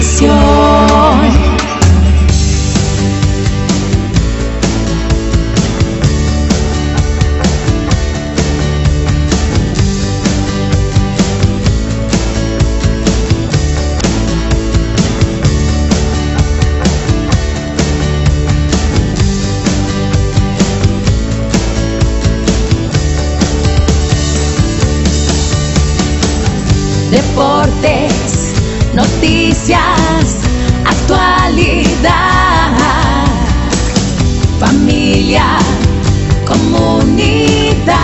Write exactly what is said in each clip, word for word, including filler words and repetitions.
visión. Deportes, noticias, actualidad, familia, comunidad.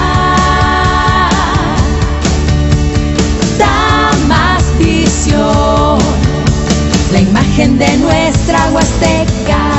Tamas Visión, la imagen de nuestra Huasteca.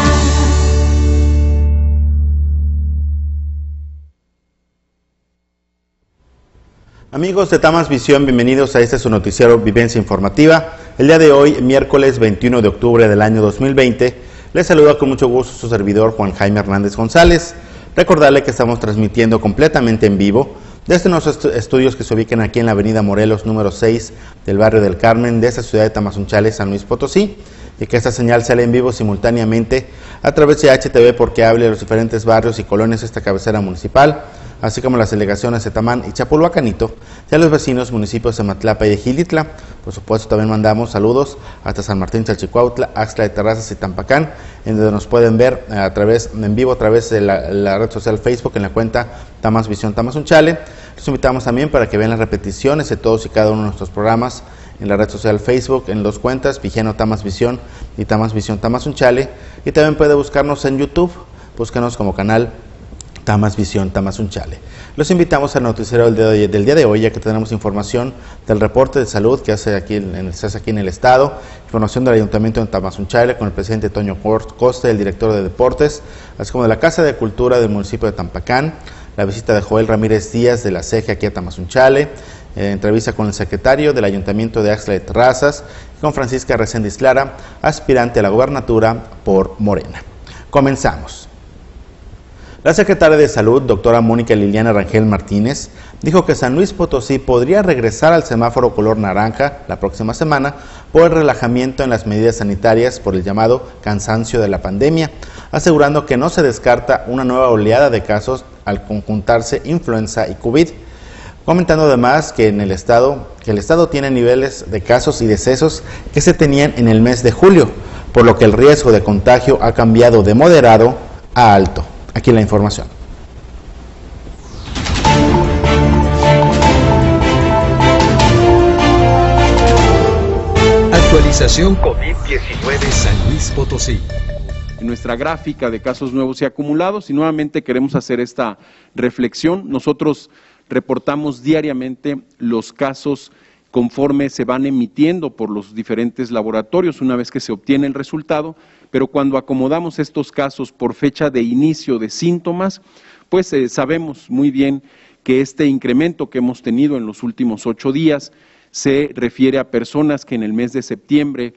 Amigos de Tamas Visión, bienvenidos a este su noticiero Vivencia Informativa. El día de hoy, miércoles veintiuno de octubre del año dos mil veinte, les saluda con mucho gusto su servidor Juan Jaime Hernández González. Recordarle que estamos transmitiendo completamente en vivo desde nuestros estudios que se ubican aquí en la avenida Morelos número seis del barrio del Carmen de esta ciudad de Tamazunchale, San Luis Potosí, y que esta señal sale en vivo simultáneamente a través de H T V por cable de los diferentes barrios y colonias de esta cabecera municipal, así como las delegaciones de Tamán y Chapulhuacanito, y a los vecinos municipios de Matlapa y de Gilitla. Por supuesto, también mandamos saludos hasta San Martín Chalchicuautla, Axtla de Terrazas y Tampacán, en donde nos pueden ver a través, en vivo a través de la, la red social Facebook en la cuenta Tamas Visión Tamazunchale. Los invitamos también para que vean las repeticiones de todos y cada uno de nuestros programas en la red social Facebook, en dos cuentas, Vigiano Tamas Visión y Tamas Visión Tamazunchale, y también puede buscarnos en YouTube, búscanos como canal Tamas Visión Tamazunchale. Los invitamos al noticiero del día, de, del día de hoy, ya que tenemos información del reporte de salud que hace aquí en, se hace aquí en el estado, información del Ayuntamiento de Tamazunchale con el presidente Toño Costa, el director de Deportes, así como de la Casa de Cultura del municipio de Tampacán, la visita de Joel Ramírez Díaz de la C E G aquí a Tamazunchale, eh, entrevista con el secretario del Ayuntamiento de Axtla de Terrazas, y con Francisca Reséndiz Lara, aspirante a la gobernatura por Morena. Comenzamos. La secretaria de Salud, doctora Mónica Liliana Rangel Martínez, dijo que San Luis Potosí podría regresar al semáforo color naranja la próxima semana por el relajamiento en las medidas sanitarias por el llamado cansancio de la pandemia, asegurando que no se descarta una nueva oleada de casos al conjuntarse influenza y COVID, comentando además que en el estado, que el estado tiene niveles de casos y decesos que se tenían en el mes de julio, por lo que el riesgo de contagio ha cambiado de moderado a alto. Aquí la información. Actualización COVID diecinueve San Luis Potosí. En nuestra gráfica de casos nuevos y acumulados, y nuevamente queremos hacer esta reflexión. Nosotros reportamos diariamente los casos conforme se van emitiendo por los diferentes laboratorios una vez que se obtiene el resultado, pero cuando acomodamos estos casos por fecha de inicio de síntomas, pues eh, sabemos muy bien que este incremento que hemos tenido en los últimos ocho días se refiere a personas que en el mes de septiembre,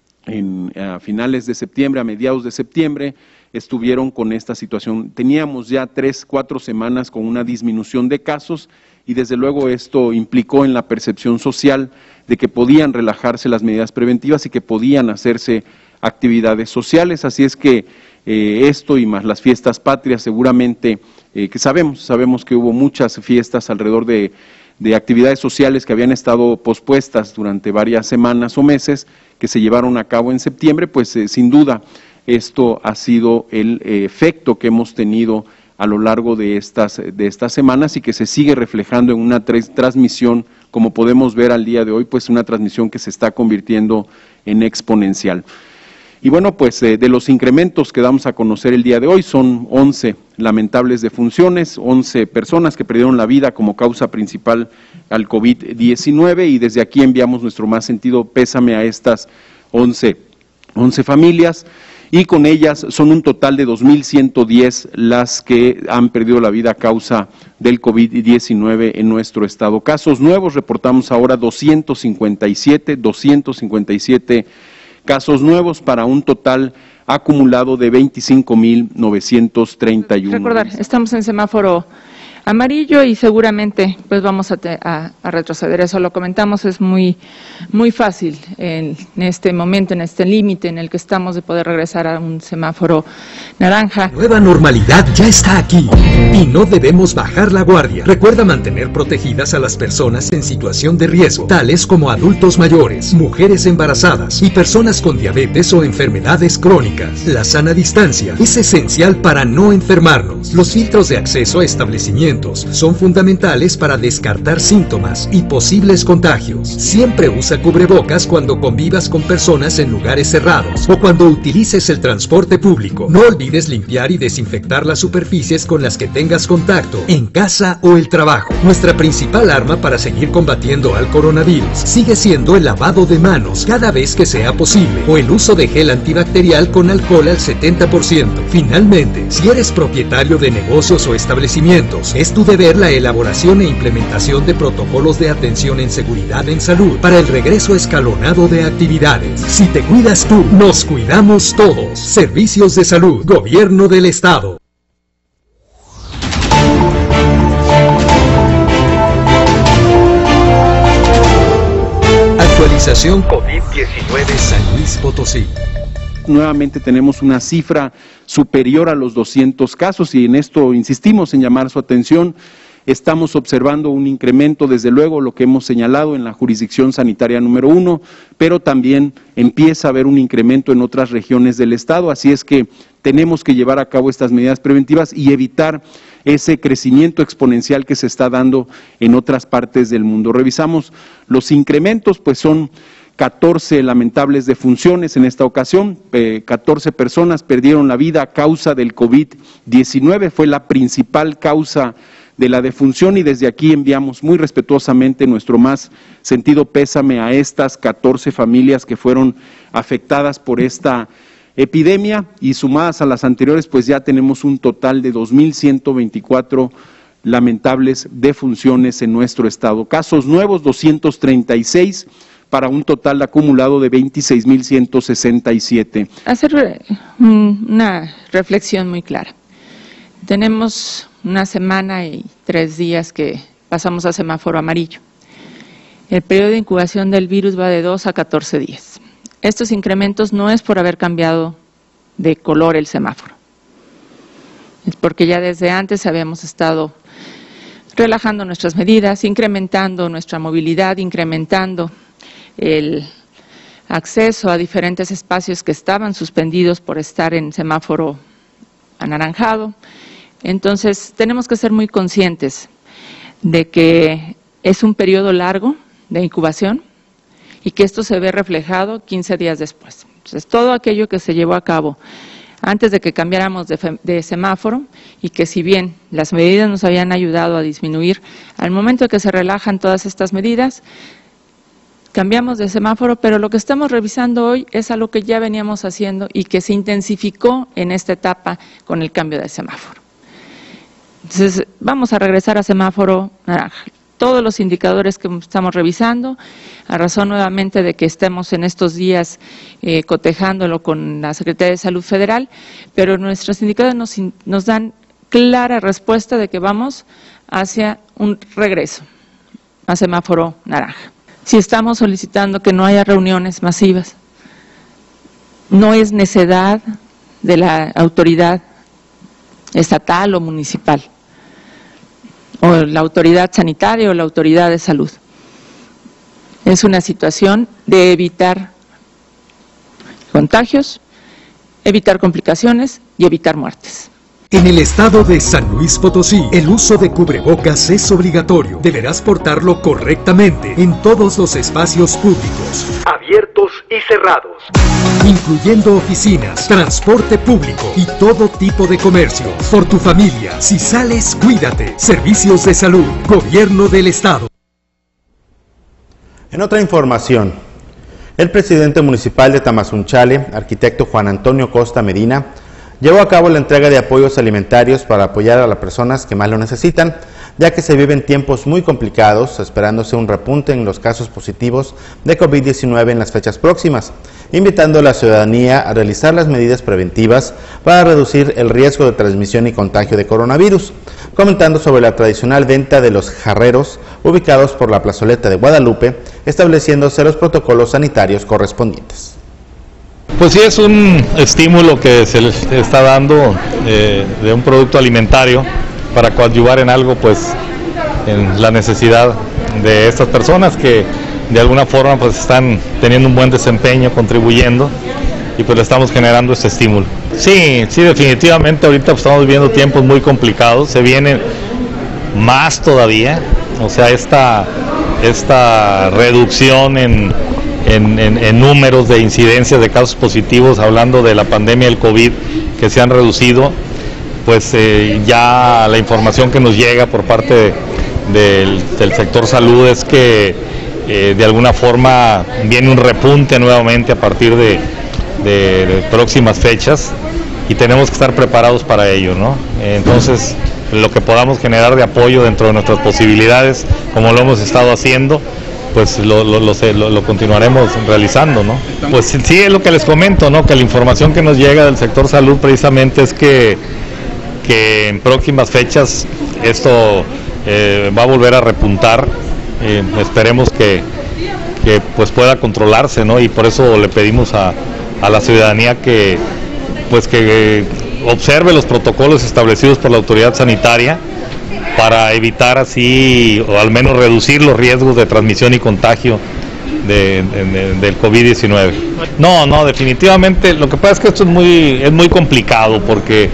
en, a finales de septiembre, a mediados de septiembre, estuvieron con esta situación. Teníamos ya tres, cuatro semanas con una disminución de casos y desde luego esto implicó en la percepción social de que podían relajarse las medidas preventivas y que podían hacerse actividades sociales, así es que eh, esto y más las fiestas patrias seguramente eh, que sabemos, sabemos que hubo muchas fiestas alrededor de, de actividades sociales que habían estado pospuestas durante varias semanas o meses que se llevaron a cabo en septiembre, pues eh, sin duda esto ha sido el eh, efecto que hemos tenido a lo largo de estas, de estas semanas y que se sigue reflejando en una transmisión, como podemos ver al día de hoy, pues una transmisión que se está convirtiendo en exponencial. Y bueno, pues eh, de los incrementos que damos a conocer el día de hoy son once lamentables defunciones, once personas que perdieron la vida como causa principal al COVID diecinueve y desde aquí enviamos nuestro más sentido pésame a estas once, once familias y con ellas son un total de dos mil ciento diez las que han perdido la vida a causa del COVID diecinueve en nuestro estado. Casos nuevos reportamos ahora doscientos cincuenta y siete, doscientos cincuenta y siete casos nuevos para un total acumulado de veinticinco mil novecientos treinta y uno. Recordar, estamos en semáforo amarillo y seguramente pues vamos a, te, a, a retroceder. Eso lo comentamos, es muy, muy fácil en, en este momento, en este límite en el que estamos de poder regresar a un semáforo naranja. La nueva normalidad ya está aquí y no debemos bajar la guardia. Recuerda mantener protegidas a las personas en situación de riesgo, tales como adultos mayores, mujeres embarazadas y personas con diabetes o enfermedades crónicas. La sana distancia es esencial para no enfermarnos. Los filtros de acceso a establecimientos son fundamentales para descartar síntomas y posibles contagios. Siempre usa cubrebocas cuando convivas con personas en lugares cerrados o cuando utilices el transporte público. No olvides limpiar y desinfectar las superficies con las que tengas contacto en casa o el trabajo. Nuestra principal arma para seguir combatiendo al coronavirus sigue siendo el lavado de manos cada vez que sea posible o el uso de gel antibacterial con alcohol al setenta por ciento. Finalmente, si eres propietario de negocios o establecimientos, es tu deber la elaboración e implementación de protocolos de atención en seguridad en salud para el regreso escalonado de actividades. Si te cuidas tú, nos cuidamos todos. Servicios de Salud, Gobierno del Estado. Actualización COVID diecinueve San Luis Potosí. Nuevamente tenemos una cifra superior a los doscientos casos y en esto insistimos en llamar su atención. Estamos observando un incremento, desde luego, lo que hemos señalado en la jurisdicción sanitaria número uno, pero también empieza a haber un incremento en otras regiones del estado, así es que tenemos que llevar a cabo estas medidas preventivas y evitar ese crecimiento exponencial que se está dando en otras partes del mundo. Revisamos los incrementos, pues son catorce lamentables defunciones en esta ocasión, eh, catorce personas perdieron la vida a causa del COVID diecinueve, fue la principal causa de la defunción y desde aquí enviamos muy respetuosamente nuestro más sentido pésame a estas catorce familias que fueron afectadas por esta epidemia y sumadas a las anteriores pues ya tenemos un total de dos mil ciento veinticuatro lamentables defunciones en nuestro estado. Casos nuevos doscientos treinta y seis para un total acumulado de veintiséis mil ciento sesenta y siete. Hacer una reflexión muy clara. Tenemos una semana y tres días que pasamos a semáforo amarillo. El periodo de incubación del virus va de dos a catorce días. Estos incrementos no es por haber cambiado de color el semáforo. Es porque ya desde antes habíamos estado relajando nuestras medidas, incrementando nuestra movilidad, incrementando el acceso a diferentes espacios que estaban suspendidos por estar en semáforo anaranjado. Entonces, tenemos que ser muy conscientes de que es un periodo largo de incubación y que esto se ve reflejado quince días después. Entonces, todo aquello que se llevó a cabo antes de que cambiáramos de, de semáforo y que si bien las medidas nos habían ayudado a disminuir, al momento de que se relajan todas estas medidas, cambiamos de semáforo, pero lo que estamos revisando hoy es algo que ya veníamos haciendo y que se intensificó en esta etapa con el cambio de semáforo. Entonces, vamos a regresar a semáforo naranja. Todos los indicadores que estamos revisando, a razón nuevamente de que estemos en estos días eh, cotejándolo con la Secretaría de Salud Federal, pero nuestros indicadores nos, nos dan clara respuesta de que vamos hacia un regreso a semáforo naranja. Si estamos solicitando que no haya reuniones masivas, no es necedad de la autoridad estatal o municipal, o la autoridad sanitaria o la autoridad de salud. Es una situación de evitar contagios, evitar complicaciones y evitar muertes. En el estado de San Luis Potosí, el uso de cubrebocas es obligatorio. Deberás portarlo correctamente en todos los espacios públicos, abiertos y cerrados, incluyendo oficinas, transporte público y todo tipo de comercio. Por tu familia, si sales, cuídate. Servicios de Salud, Gobierno del Estado. En otra información, el presidente municipal de Tamazunchale, arquitecto Juan Antonio Costa Medina, llevó a cabo la entrega de apoyos alimentarios para apoyar a las personas que más lo necesitan, ya que se viven tiempos muy complicados, esperándose un repunte en los casos positivos de COVID diecinueve en las fechas próximas, invitando a la ciudadanía a realizar las medidas preventivas para reducir el riesgo de transmisión y contagio de coronavirus. comentando sobre la tradicional venta de los jarreros ubicados por la plazoleta de Guadalupe, estableciéndose los protocolos sanitarios correspondientes. Pues sí, es un estímulo que se les está dando eh, de un producto alimentario para coadyuvar en algo, pues en la necesidad de estas personas que de alguna forma pues están teniendo un buen desempeño, contribuyendo, y pues le estamos generando este estímulo. Sí, sí, definitivamente ahorita pues, estamos viviendo tiempos muy complicados, se vienen más todavía, o sea, esta, esta reducción en, en, en, en números de incidencias de casos positivos, hablando de la pandemia del COVID, que se han reducido, pues eh, ya la información que nos llega por parte de, del, del sector salud es que eh, de alguna forma viene un repunte nuevamente a partir de, de, de próximas fechas, y tenemos que estar preparados para ello, ¿no? Entonces, lo que podamos generar de apoyo dentro de nuestras posibilidades, como lo hemos estado haciendo, pues lo, lo, lo, lo, lo continuaremos realizando, ¿no? Pues sí, es lo que les comento, ¿no? Que la información que nos llega del sector salud precisamente es que, que en próximas fechas esto eh, va a volver a repuntar, eh, esperemos que, que pues pueda controlarse, ¿no? Y por eso le pedimos a, a la ciudadanía que pues que observe los protocolos establecidos por la autoridad sanitaria para evitar así, o al menos reducir los riesgos de transmisión y contagio de, de, de, del COVID diecinueve. No, no, definitivamente, lo que pasa es que esto es muy, es muy complicado, porque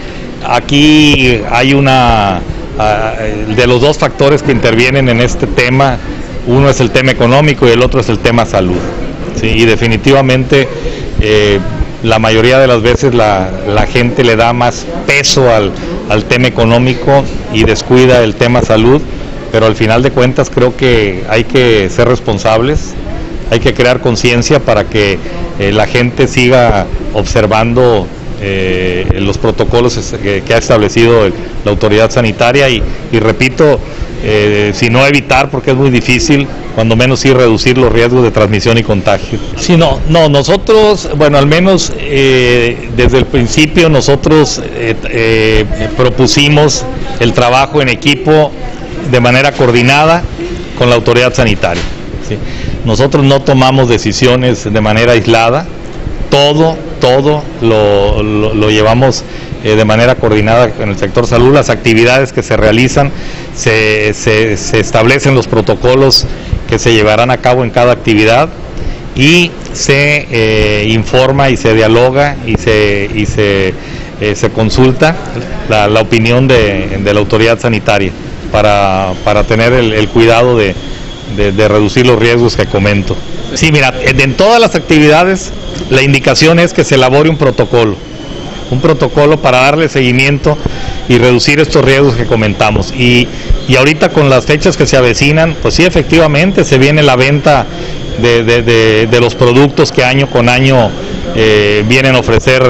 aquí hay una, uh, de los dos factores que intervienen en este tema, uno es el tema económico y el otro es el tema salud, ¿sí? Y definitivamente eh, la mayoría de las veces la, la gente le da más peso al, al tema económico y descuida el tema salud, pero al final de cuentas creo que hay que ser responsables, hay que crear conciencia para que eh, la gente siga observando eh, los protocolos que, que ha establecido el, la autoridad sanitaria y, y repito, eh, si no evitar, porque es muy difícil, cuando menos sí reducir los riesgos de transmisión y contagio. Sí, no, no, nosotros, bueno, al menos eh, desde el principio nosotros eh, eh, propusimos el trabajo en equipo de manera coordinada con la autoridad sanitaria, ¿sí? Nosotros no tomamos decisiones de manera aislada, todo, todo lo, lo, lo llevamos eh, de manera coordinada en el sector salud. Las actividades que se realizan, se, se, se establecen los protocolos que se llevarán a cabo en cada actividad y se eh, informa y se dialoga y se, y se, eh, se consulta la, la opinión de, de la autoridad sanitaria para, para tener el, el cuidado de, de, de reducir los riesgos que comento. Sí, mira, en todas las actividades la indicación es que se elabore un protocolo, un protocolo para darle seguimiento y reducir estos riesgos que comentamos. Y, y ahorita con las fechas que se avecinan, pues sí, efectivamente se viene la venta de, de, de, de los productos que año con año eh, vienen a ofrecer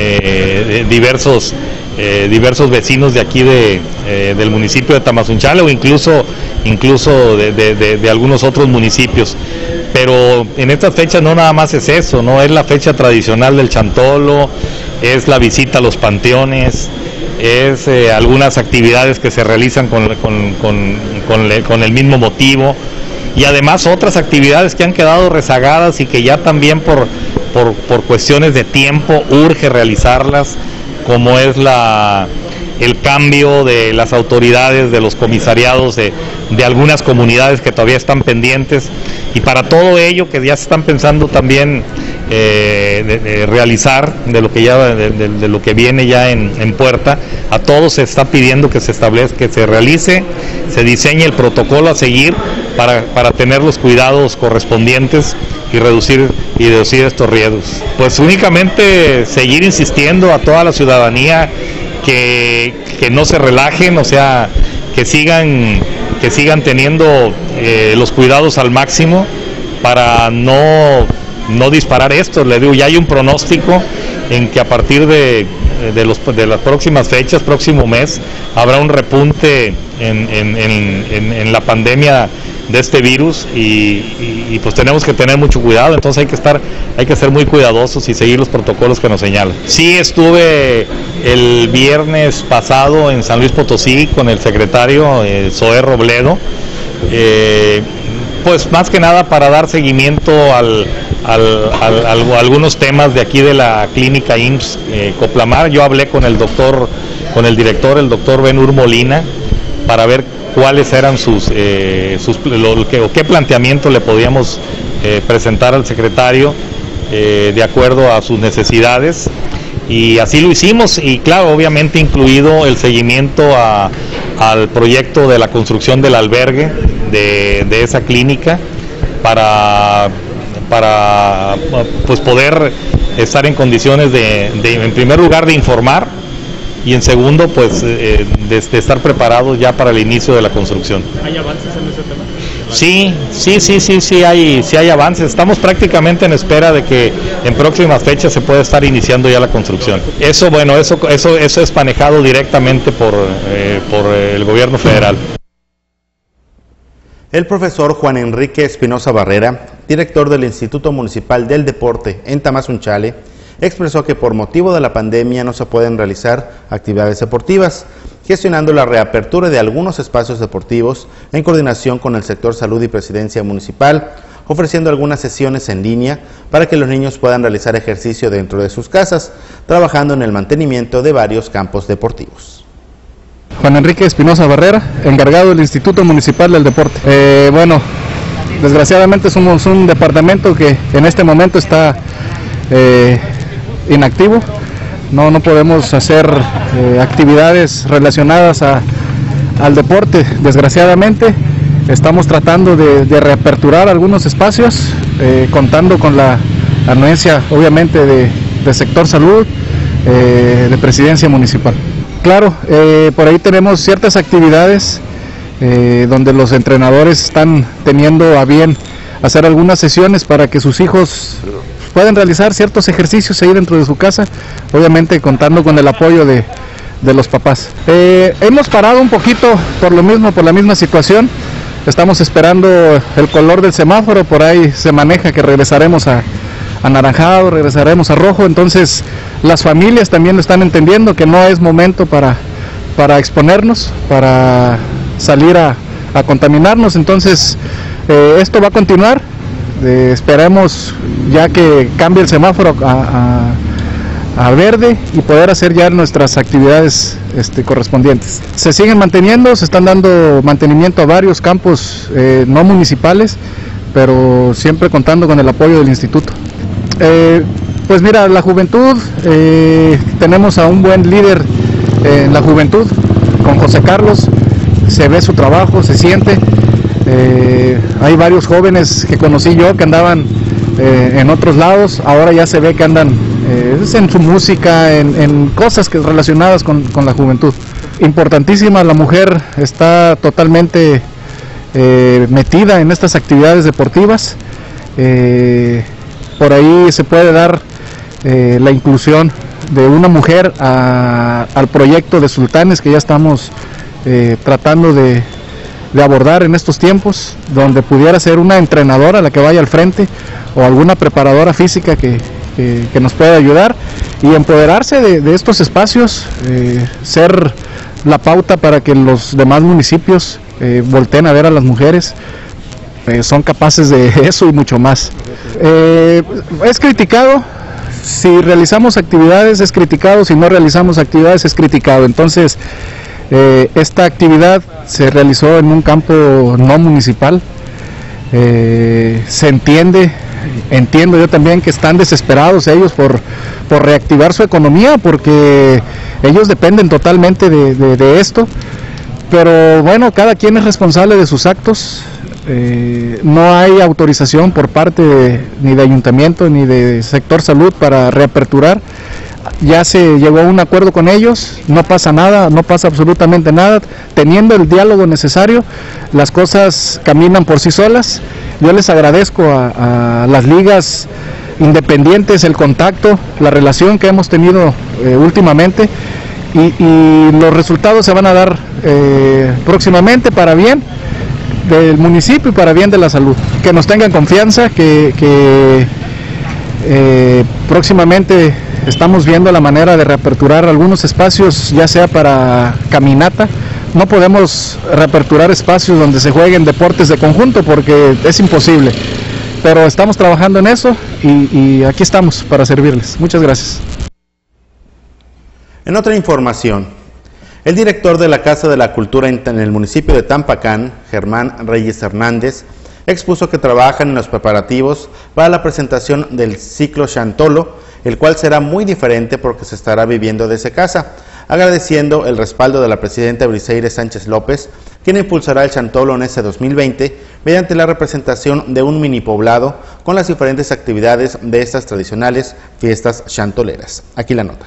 eh, diversos, eh, diversos vecinos de aquí de, eh, del municipio de Tamazunchale o incluso, incluso de, de, de, de algunos otros municipios. Pero en estas fechas no nada más es eso, no es la fecha tradicional del chantolo, es la visita a los panteones, es eh, algunas actividades que se realizan con, con, con, con, le, con el mismo motivo, y además otras actividades que han quedado rezagadas y que ya también por, por, por cuestiones de tiempo urge realizarlas, como es la, el cambio de las autoridades de los comisariados de, de algunas comunidades que todavía están pendientes, y para todo ello que ya se están pensando también eh, de, de realizar de lo que ya de, de, de lo que viene ya en, en puerta, a todos se está pidiendo que se establezca, que se realice, se diseñe el protocolo a seguir para, para tener los cuidados correspondientes y reducir y reducir estos riesgos. Pues únicamente seguir insistiendo a toda la ciudadanía que, que no se relajen, o sea, que sigan que sigan teniendo eh, los cuidados al máximo para no, no disparar esto. Le digo, ya hay un pronóstico en que a partir de, de, los, de las próximas fechas, próximo mes, habrá un repunte en, en, en, en, en la pandemia de este virus y, y, y pues tenemos que tener mucho cuidado, entonces hay que estar, hay que ser muy cuidadosos y seguir los protocolos que nos señalan. Sí, estuve el viernes pasado en San Luis Potosí con el secretario eh, Zoé Robledo, eh, pues más que nada para dar seguimiento al, al, al, al, a algunos temas de aquí de la clínica I M S S eh, Coplamar. Yo hablé con el doctor, con el director, el doctor Benur Molina, para ver cuáles eran sus, eh, sus lo, que, o qué planteamiento le podíamos eh, presentar al secretario eh, de acuerdo a sus necesidades, y así lo hicimos, y claro, obviamente incluido el seguimiento a, al proyecto de la construcción del albergue de, de esa clínica para, para pues poder estar en condiciones de, de en primer lugar de informar, y en segundo, pues, eh, de, de estar preparados ya para el inicio de la construcción. ¿Hay avances en ese tema? Sí, sí, sí, sí, sí hay, sí hay avances. Estamos prácticamente en espera de que en próximas fechas se pueda estar iniciando ya la construcción. Eso, bueno, eso, eso, eso es manejado directamente por, eh, por el gobierno federal. El profesor Juan Enrique Espinosa Barrera, director del Instituto Municipal del Deporte en Tamazunchale, expresó que por motivo de la pandemia no se pueden realizar actividades deportivas, gestionando la reapertura de algunos espacios deportivos en coordinación con el sector salud y presidencia municipal, ofreciendo algunas sesiones en línea para que los niños puedan realizar ejercicio dentro de sus casas, trabajando en el mantenimiento de varios campos deportivos. Juan Enrique Espinosa Barrera, encargado del Instituto Municipal del Deporte. Eh, bueno, desgraciadamente somos un departamento que en este momento está eh, inactivo. No, no podemos hacer eh, actividades relacionadas a, al deporte, desgraciadamente. Estamos tratando de, de reaperturar algunos espacios, eh, contando con la anuencia, obviamente, de, de sector salud, eh, de presidencia municipal. Claro, eh, por ahí tenemos ciertas actividades eh, donde los entrenadores están teniendo a bien hacer algunas sesiones para que sus hijos pueden realizar ciertos ejercicios ahí dentro de su casa, obviamente contando con el apoyo de, de los papás. Eh, hemos parado un poquito por lo mismo, por la misma situación. Estamos esperando el color del semáforo, por ahí se maneja que regresaremos a anaranjado, regresaremos a rojo, entonces las familias también lo están entendiendo que no es momento para, para exponernos, para salir a, a contaminarnos, entonces eh, esto va a continuar. Eh, esperemos ya que cambie el semáforo a, a, a verde y poder hacer ya nuestras actividades este, correspondientes. Se siguen manteniendo, se están dando mantenimiento a varios campos eh, no municipales, pero siempre contando con el apoyo del instituto. Eh, pues mira, la juventud, eh, tenemos a un buen líder en la juventud, con José Carlos, se ve su trabajo, se siente. Eh, hay varios jóvenes que conocí yo que andaban eh, en otros lados, ahora ya se ve que andan eh, en su música, en, en cosas que relacionadas con, con la juventud. Importantísima, la mujer está totalmente eh, metida en estas actividades deportivas, eh, por ahí se puede dar eh, la inclusión de una mujer a, al proyecto de Sultanes que ya estamos eh, tratando de de abordar en estos tiempos, donde pudiera ser una entrenadora la que vaya al frente o alguna preparadora física que, que, que nos pueda ayudar y empoderarse de, de estos espacios, eh, ser la pauta para que los demás municipios eh, volteen a ver a las mujeres, eh, son capaces de eso y mucho más. Eh, es criticado, si realizamos actividades es criticado, si no realizamos actividades es criticado, entonces Eh, esta actividad se realizó en un campo no municipal, eh, se entiende, entiendo yo también que están desesperados ellos por, por reactivar su economía, porque ellos dependen totalmente de, de, de esto, pero bueno, cada quien es responsable de sus actos, eh, no hay autorización por parte de, ni de ayuntamiento ni de sector salud para reaperturar. Ya se llegó a un acuerdo con ellos, no pasa nada, no pasa absolutamente nada, teniendo el diálogo necesario, las cosas caminan por sí solas. Yo les agradezco a, a las ligas independientes el contacto, la relación que hemos tenido eh, últimamente y, y los resultados se van a dar eh, próximamente para bien. del municipio y para bien de la salud. Que nos tengan confianza, que, que eh, próximamente estamos viendo la manera de reaperturar algunos espacios, ya sea para caminata. No podemos reaperturar espacios donde se jueguen deportes de conjunto porque es imposible, pero estamos trabajando en eso y, y aquí estamos para servirles. Muchas gracias. En otra información, el director de la Casa de la Cultura en el municipio de Tampacán, Germán Reyes Hernández, expuso que trabajan en los preparativos para la presentación del ciclo Chantolo, el cual será muy diferente porque se estará viviendo desde casa, agradeciendo el respaldo de la presidenta Briseire Sánchez López, quien impulsará el Chantolo en este dos mil veinte mediante la representación de un mini poblado con las diferentes actividades de estas tradicionales fiestas chantoleras. Aquí la nota.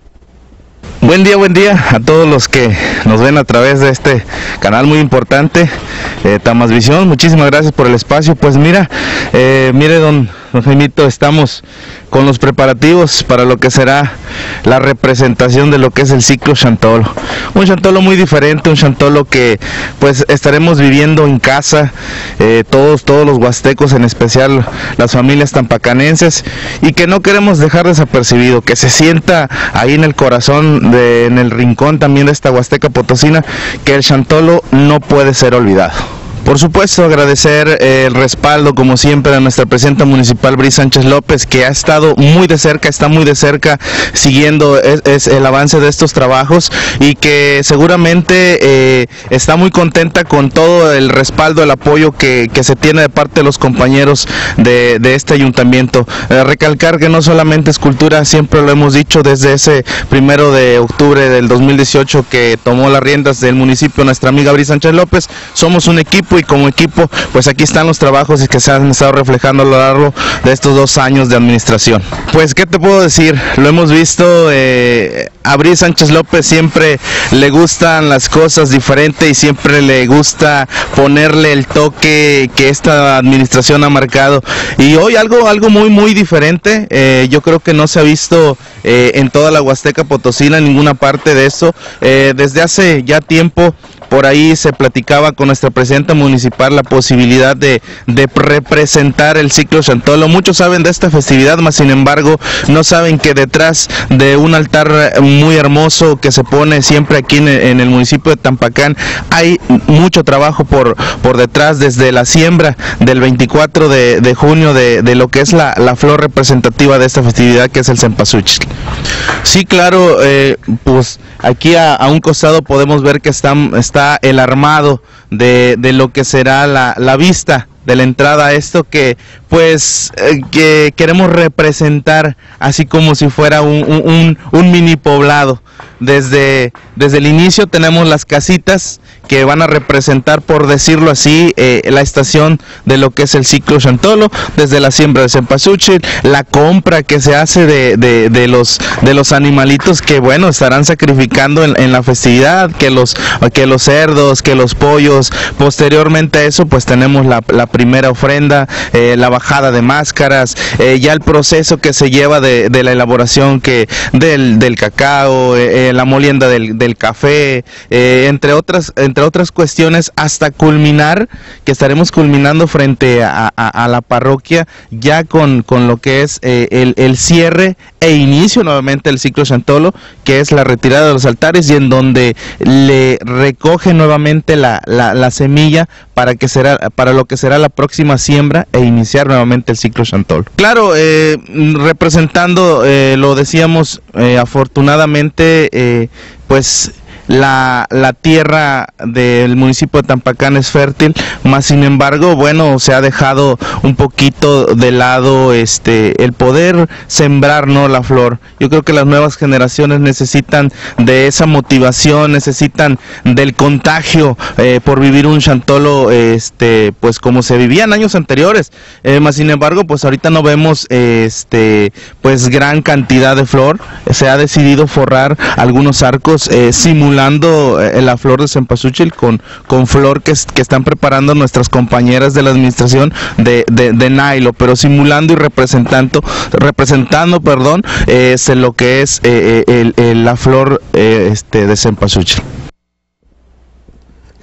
Buen día, buen día a todos los que nos ven a través de este canal muy importante, eh, Tamas Visión. Muchísimas gracias por el espacio. Pues mira, eh, mire don, don Jaimito, estamos con los preparativos para lo que será la representación de lo que es el ciclo Chantolo. Un Chantolo muy diferente, un Chantolo que pues estaremos viviendo en casa, eh, todos, todos los huastecos, en especial las familias tampacanenses, y que no queremos dejar desapercibido, que se sienta ahí en el corazón, de, en el rincón también de esta Huasteca Potosina, que el Chantolo no puede ser olvidado. Por supuesto, agradecer eh, el respaldo, como siempre, a nuestra presidenta municipal, Bri Sánchez López, que ha estado muy de cerca, está muy de cerca siguiendo es, es el avance de estos trabajos, y que seguramente eh, está muy contenta con todo el respaldo, el apoyo que, que se tiene de parte de los compañeros de, de este ayuntamiento. Eh, recalcar que no solamente es cultura, siempre lo hemos dicho desde ese primero de octubre del dos mil dieciocho que tomó las riendas del municipio nuestra amiga Bri Sánchez López, somos un equipo, y como equipo pues aquí están los trabajos que se han estado reflejando a lo largo de estos dos años de administración. Pues qué te puedo decir, lo hemos visto, eh, a Bri Sánchez López siempre le gustan las cosas diferentes y siempre le gusta ponerle el toque que esta administración ha marcado, y hoy algo, algo muy muy diferente, eh, yo creo que no se ha visto eh, en toda la Huasteca Potosina, en ninguna parte de eso, eh, desde hace ya tiempo. Por ahí se platicaba con nuestra presidenta municipal la posibilidad de, de representar el ciclo Chantolo. Muchos saben de esta festividad, mas sin embargo no saben que detrás de un altar muy hermoso que se pone siempre aquí en, en el municipio de Tampacán hay mucho trabajo por, por detrás, desde la siembra del veinticuatro de, de junio de, de lo que es la, la flor representativa de esta festividad, que es el cempasúchil. Sí, claro, eh, pues aquí a, a un costado podemos ver que están, está el armado de, de lo que será la, la vista de la entrada a esto, que pues eh, que queremos representar así como si fuera un, un, un mini poblado. Desde, desde el inicio tenemos las casitas que van a representar, por decirlo así, eh, la estación de lo que es el ciclo Chantolo, desde la siembra de cempasúchil, la compra que se hace de, de, de, los, de los animalitos que, bueno, estarán sacrificando en, en la festividad, que los, que los cerdos, que los pollos. Posteriormente a eso, pues tenemos la, la primera ofrenda, eh, la bajada de máscaras, eh, ya el proceso que se lleva de, de la elaboración que del, del cacao, eh, la molienda del, del café, eh, entre otras entre otras cuestiones, hasta culminar, que estaremos culminando frente a, a, a la parroquia ya con, con lo que es eh, el, el cierre e inicio nuevamente del ciclo Chantolo, que es la retirada de los altares, y en donde le recoge nuevamente la, la, la semilla para que será para lo que será la próxima siembra e iniciar nuevamente el ciclo Chantolo. Claro, eh, representando, eh, lo decíamos, eh, afortunadamente, eh, pues La, la tierra del municipio de Tampacán es fértil, más sin embargo, bueno, se ha dejado un poquito de lado este el poder sembrar, ¿no?, la flor. Yo creo que las nuevas generaciones necesitan de esa motivación, necesitan del contagio eh, por vivir un Chantolo, este, pues como se vivía en años anteriores. Eh, más sin embargo, pues ahorita no vemos este, pues gran cantidad de flor. Se ha decidido forrar algunos arcos eh, simulando la flor de cempasúchil con, con flor que, que están preparando nuestras compañeras de la administración de, de, de Nailo, pero simulando y representando, representando perdón, eh, lo que es eh, el, el, la flor eh, este, de cempasúchil.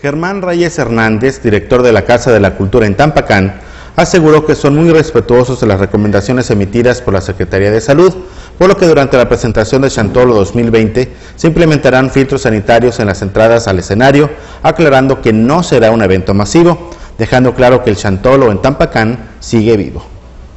Germán Reyes Hernández, director de la Casa de la Cultura en Tampacán, aseguró que son muy respetuosos de las recomendaciones emitidas por la Secretaría de Salud, por lo que durante la presentación de Chantolo dos mil veinte se implementarán filtros sanitarios en las entradas al escenario, aclarando que no será un evento masivo, dejando claro que el Chantolo en Tampacán sigue vivo.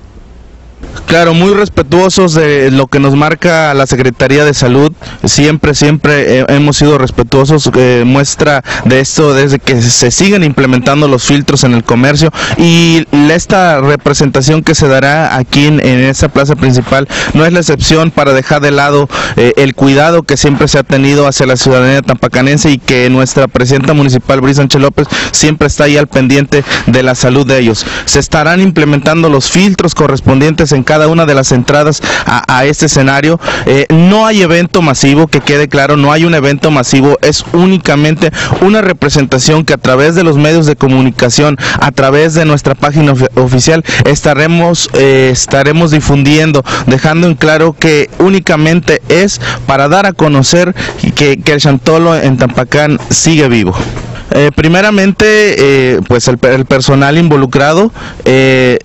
Claro, muy respetuosos de lo que nos marca la Secretaría de Salud, siempre, siempre eh, hemos sido respetuosos, eh, muestra de esto desde que se siguen implementando los filtros en el comercio y esta representación que se dará aquí en, en esta plaza principal no es la excepción para dejar de lado eh, el cuidado que siempre se ha tenido hacia la ciudadanía tampacanense y que nuestra presidenta municipal, Bri Sánchez López, siempre está ahí al pendiente de la salud de ellos. Se estarán implementando los filtros correspondientes en cada una de las entradas a, a este escenario. Eh, no hay evento masivo, que quede claro, no hay un evento masivo, es únicamente una representación que a través de los medios de comunicación, a través de nuestra página of oficial, estaremos, eh, estaremos difundiendo, dejando en claro que únicamente es para dar a conocer que, que el Chantolo en Tampacán sigue vivo. Eh, primeramente, eh, pues el, el personal involucrado, eh,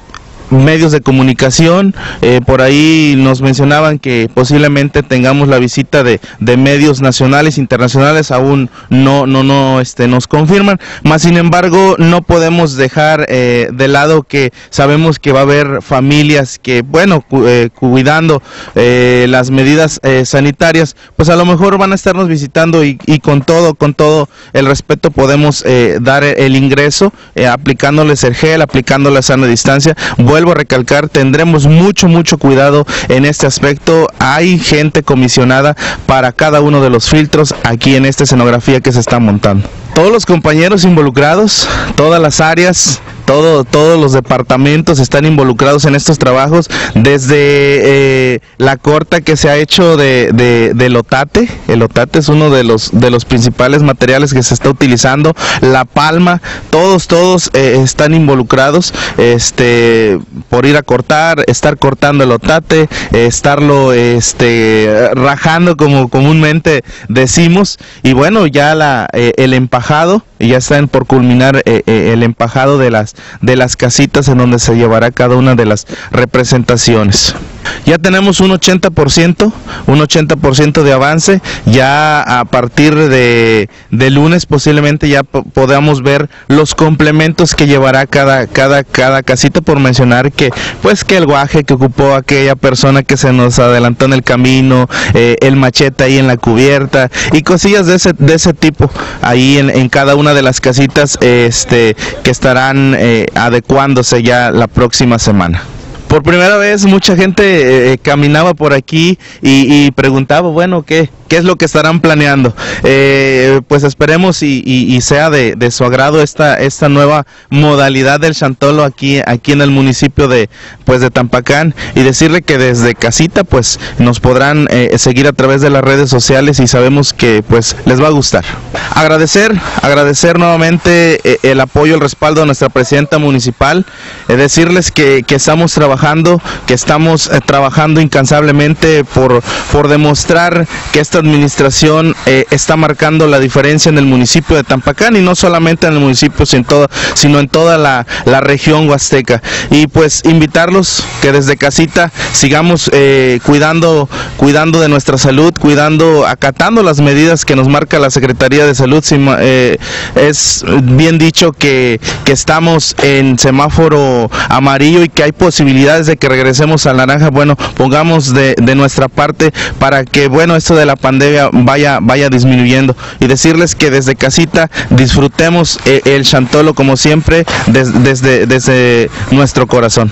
medios de comunicación, eh, por ahí nos mencionaban que posiblemente tengamos la visita de, de medios nacionales, internacionales, aún no, no, no, este, nos confirman, más sin embargo no podemos dejar eh, de lado que sabemos que va a haber familias que, bueno, cu eh, cuidando eh, las medidas eh, sanitarias, pues a lo mejor van a estarnos visitando y, y con todo, con todo el respeto podemos eh, dar el ingreso, eh, aplicándoles el gel, aplicándoles la sana distancia. Vuelvo a recalcar, tendremos mucho, mucho cuidado en este aspecto. Hay gente comisionada para cada uno de los filtros aquí en esta escenografía que se está montando. Todos los compañeros involucrados, todas las áreas, todo, todos los departamentos están involucrados en estos trabajos, desde eh, la corta que se ha hecho de, de, del otate. El otate es uno de los, de los principales materiales que se está utilizando, la palma, todos, todos eh, están involucrados este, por ir a cortar, estar cortando el otate, eh, estarlo este, rajando como comúnmente decimos, y bueno, ya la, eh, el empajado, y ya están por culminar eh, eh, el empajado de las de las casitas en donde se llevará cada una de las representaciones. Ya tenemos un ochenta por ciento, un ochenta por ciento de avance. Ya a partir de, de lunes posiblemente ya podamos ver los complementos que llevará cada, cada, cada casita, por mencionar que pues que el guaje que ocupó aquella persona que se nos adelantó en el camino, eh, el machete ahí en la cubierta y cosillas de ese, de ese tipo ahí en, en cada una de las casitas este, que estarán eh, adecuándose ya la próxima semana. Por primera vez mucha gente eh, caminaba por aquí y, y preguntaba, bueno, ¿qué, qué es lo que estarán planeando? Eh, pues esperemos y, y, y sea de, de su agrado esta, esta nueva modalidad del Chantolo aquí, aquí en el municipio de, pues de Tampacán, y decirle que desde casita pues nos podrán eh, seguir a través de las redes sociales y sabemos que pues les va a gustar. Agradecer, agradecer nuevamente eh, el apoyo, el respaldo de nuestra presidenta municipal, eh, decirles que, que estamos trabajando que estamos eh, trabajando incansablemente por, por demostrar que esta administración eh, está marcando la diferencia en el municipio de Tampacán, y no solamente en el municipio, sino en toda, sino en toda la, la región huasteca. Y pues invitarlos que desde casita sigamos eh, cuidando, cuidando de nuestra salud, cuidando, acatando las medidas que nos marca la Secretaría de Salud. Eh, es bien dicho que, que estamos en semáforo amarillo y que hay posibilidades de que regresemos al naranja. Bueno, pongamos de, de nuestra parte para que, bueno, esto de la pandemia vaya, vaya disminuyendo, y decirles que desde casita disfrutemos eh, el Chantolo como siempre des, desde, desde nuestro corazón.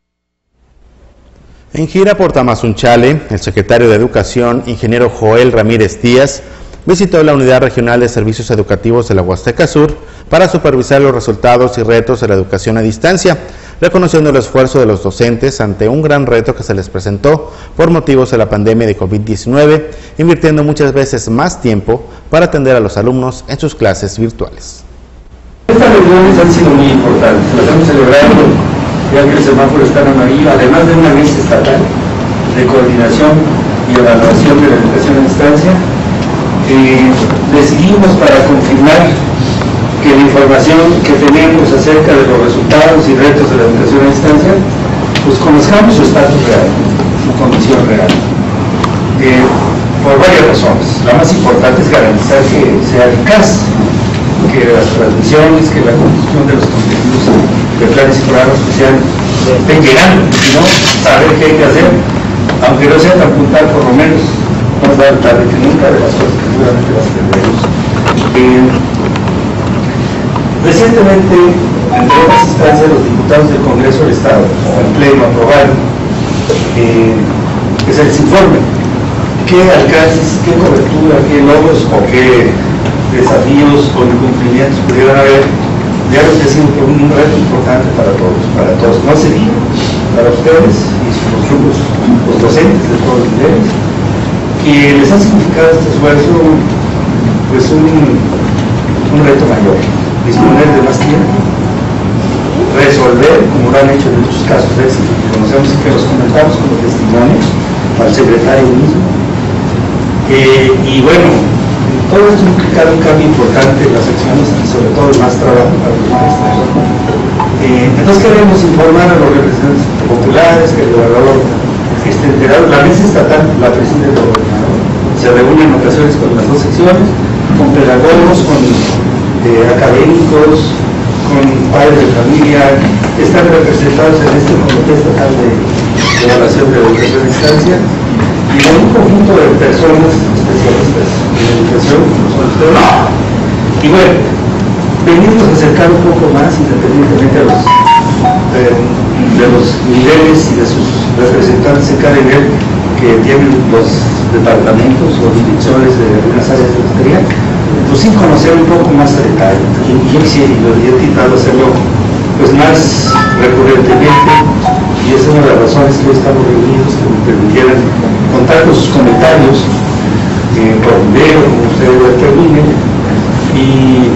En gira por Tamazunchale, el secretario de Educación, ingeniero Joel Ramírez Díaz, visitó la Unidad Regional de Servicios Educativos de la Huasteca Sur para supervisar los resultados y retos de la educación a distancia, reconociendo el esfuerzo de los docentes ante un gran reto que se les presentó por motivos de la pandemia de COVID diecinueve, invirtiendo muchas veces más tiempo para atender a los alumnos en sus clases virtuales. Estas reuniones han sido muy importantes, las estamos celebrando ya que el semáforo está en amarillo, además de una mesa estatal de coordinación y evaluación de la educación a distancia. Eh, decidimos para confirmar que la información que tenemos acerca de los resultados y retos de la educación a distancia, pues conozcamos su estatus real, su condición real. Eh, por varias razones. La más importante es garantizar que sea eficaz, que las transmisiones, que la construcción de los contenidos de planes y programas sociales estén llegando, ¿no? Saber qué hay que hacer, aunque no sea tan puntual, por lo menos más vale tarde que nunca, de las cosas que seguramente las tendremos. Eh, recientemente, entre otras instancias, los diputados del Congreso del Estado, en pleno, aprobaron eh, que se les informe qué alcances, qué cobertura, qué logros o qué desafíos o incumplimientos pudieran haber de algo que ha sido un reto importante para todos, para todos, no se diga, para ustedes y sus grupos, los docentes de todos los niveles, que les ha significado este esfuerzo pues un, un reto mayor, disponer de más tiempo, resolver, como lo han hecho en muchos casos de éxito, que conocemos y que los comentamos como testimonios al secretario mismo. Eh, y bueno, todo esto ha implicado un cambio importante en las acciones y sobre todo más trabajo para los maestros. Eh, entonces queremos informar a los representantes populares que el gobernador esté enterado. La mesa estatal la preside el gobernador. Se reúne en ocasiones con las dos secciones, con pedagogos, con eh, académicos, con padres de familia, que están representados en este comité estatal de evaluación de educación a distancia. Y con un conjunto de personas especialistas en educación, como son ustedes. Y bueno, venimos a acercar un poco más, independientemente de los, eh, de los niveles y de sus representantes en cada nivel que tienen los departamentos o direcciones de algunas áreas de maestría, pues sin conocer un poco más a detalle. Y yo quisiera, y he intentado hacerlo pues más recurrentemente, y esa es una de las razones que hoy estamos reunidos, que me permitieran contar con sus comentarios eh, por video, como ustedes lo determinen, y,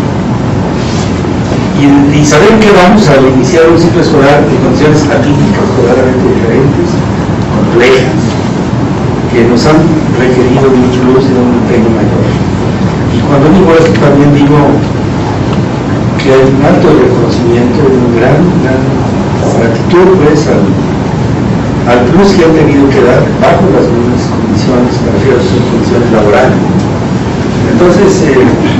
y, y saber que vamos a iniciar un ciclo escolar en condiciones atípicas, claramente diferentes, complejas, que nos han requerido mucho luz y un empeño mayor. Y cuando digo esto también digo que hay un alto reconocimiento, un gran, gran gratitud pues al, al plus que han tenido que dar bajo las mismas condiciones, me refiero a sus condiciones laborales. Entonces, eh,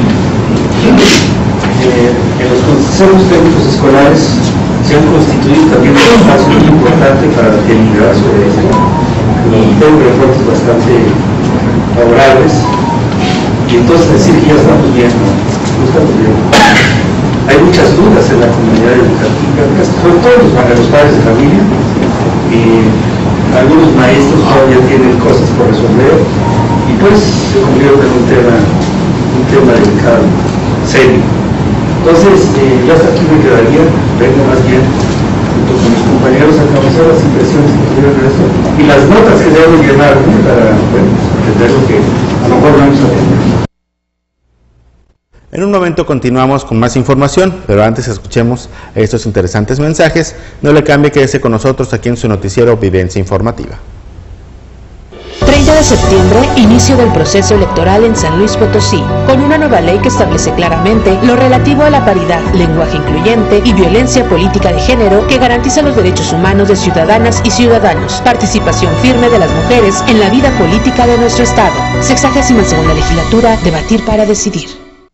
eh, en los consejos técnicos escolares se han constituido también un espacio muy importante para deliberar sobre esto, y tengo reportes bastante favorables, y entonces decir que ya estamos bien, no, no estamos bien. Hay muchas dudas en la comunidad educativa, sobre todo los, los padres de familia, y algunos maestros todavía tienen cosas por resolver, y pues se convierte en un tema, un tema delicado, serio. Entonces, eh, yo hasta aquí me quedaría, vengo más bien junto con mis compañeros a conocer las impresiones que tuvieron de esto, y las notas que deben llenar, ¿no? Para bueno, entender lo que a lo mejor vamos a tener. En un momento continuamos con más información, pero antes escuchemos estos interesantes mensajes. No le cambie, quédese con nosotros aquí en su noticiero Vivencia Informativa. treinta de septiembre, inicio del proceso electoral en San Luis Potosí, con una nueva ley que establece claramente lo relativo a la paridad, lenguaje incluyente y violencia política de género, que garantiza los derechos humanos de ciudadanas y ciudadanos, participación firme de las mujeres en la vida política de nuestro Estado. Sexagésima segunda legislatura, debatir para decidir.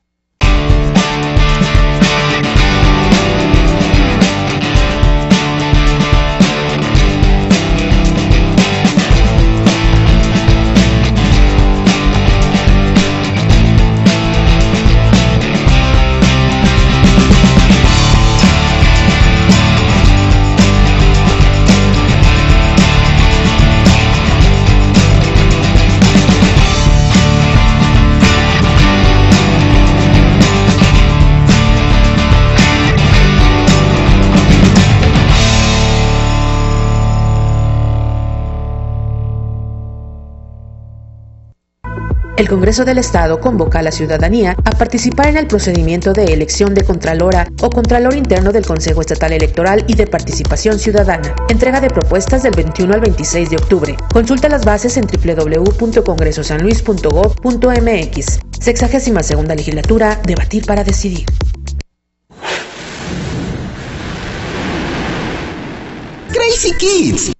El Congreso del Estado convoca a la ciudadanía a participar en el procedimiento de elección de Contralora o Contralor Interno del Consejo Estatal Electoral y de Participación Ciudadana. Entrega de propuestas del veintiuno al veintiséis de octubre. Consulta las bases en doble u doble u doble u punto congreso san luis punto gob punto m x. Sexagésima segunda legislatura, debatir para decidir. Crazy Kids.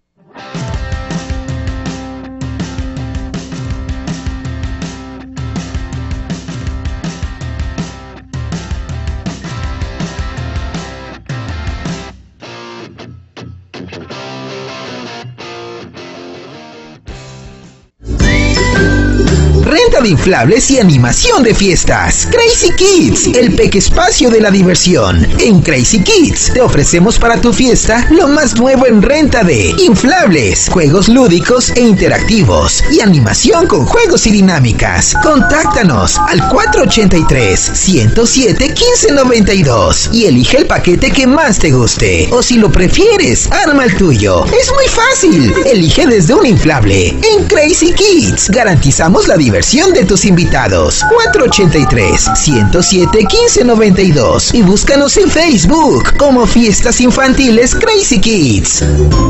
Renta de inflables y animación de fiestas. Crazy Kids, el peque espacio de la diversión. En Crazy Kids te ofrecemos para tu fiesta lo más nuevo en renta de inflables, juegos lúdicos e interactivos y animación con juegos y dinámicas. Contáctanos al cuatro ochenta y tres, ciento siete, quince noventa y dos y elige el paquete que más te guste. O si lo prefieres, arma el tuyo. Es muy fácil. Elige desde un inflable. En Crazy Kids garantizamos la diversión de tus invitados. Cuatro ochenta y tres, ciento siete, quince noventa y dos y búscanos en Facebook como Fiestas Infantiles Crazy Kids.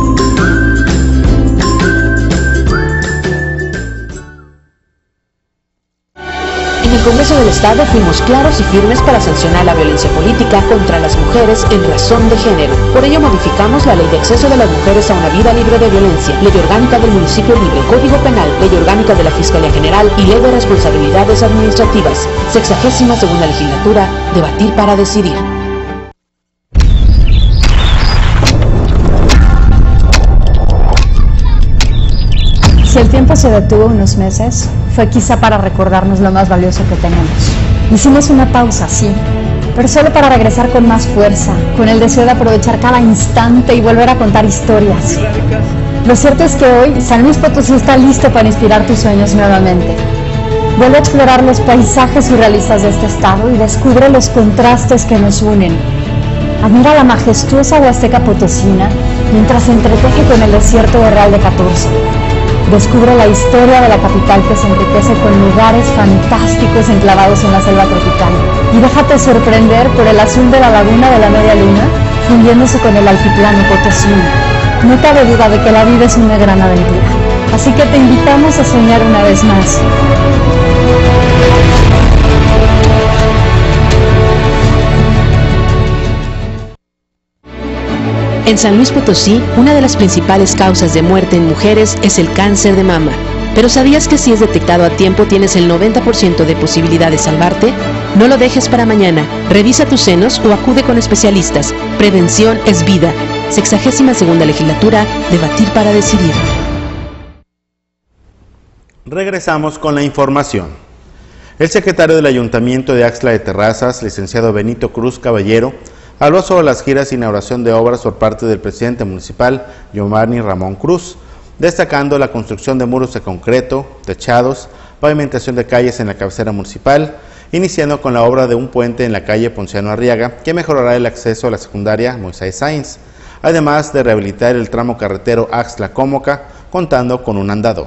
En el Congreso del Estado fuimos claros y firmes para sancionar la violencia política contra las mujeres en razón de género. Por ello modificamos la Ley de Acceso de las Mujeres a una Vida Libre de Violencia, Ley Orgánica del Municipio Libre, Código Penal, Ley Orgánica de la Fiscalía General y Ley de Responsabilidades Administrativas. Sexagésima segunda legislatura, debatir para decidir. Si el tiempo se detuvo unos meses, fue quizá para recordarnos lo más valioso que tenemos. Hicimos una pausa, sí, pero solo para regresar con más fuerza, con el deseo de aprovechar cada instante y volver a contar historias. Lo cierto es que hoy San Luis Potosí está listo para inspirar tus sueños nuevamente. Vuelve a explorar los paisajes surrealistas de este estado y descubre los contrastes que nos unen. Admira la majestuosa Huasteca Potosina mientras se entreteje con el desierto de Real de catorce. Descubre la historia de la capital que se enriquece con lugares fantásticos enclavados en la selva tropical. Y déjate sorprender por el azul de la laguna de la Media Luna, fundiéndose con el altiplano potosino. No cabe duda de que la vida es una gran aventura. Así que te invitamos a soñar una vez más. En San Luis Potosí, una de las principales causas de muerte en mujeres es el cáncer de mama. ¿Pero sabías que si es detectado a tiempo tienes el noventa por ciento de posibilidad de salvarte? No lo dejes para mañana. Revisa tus senos o acude con especialistas. Prevención es vida. Sexagésima segunda legislatura, debatir para decidir. Regresamos con la información. El secretario del Ayuntamiento de Axtla de Terrazas, licenciado Benito Cruz Caballero, habló sobre las giras de inauguración de obras por parte del presidente municipal, Giovanni Ramón Cruz, destacando la construcción de muros de concreto, techados, pavimentación de calles en la cabecera municipal, iniciando con la obra de un puente en la calle Ponciano Arriaga, que mejorará el acceso a la secundaria Moisés Sáenz, además de rehabilitar el tramo carretero Axtla-Cómoca, contando con un andador.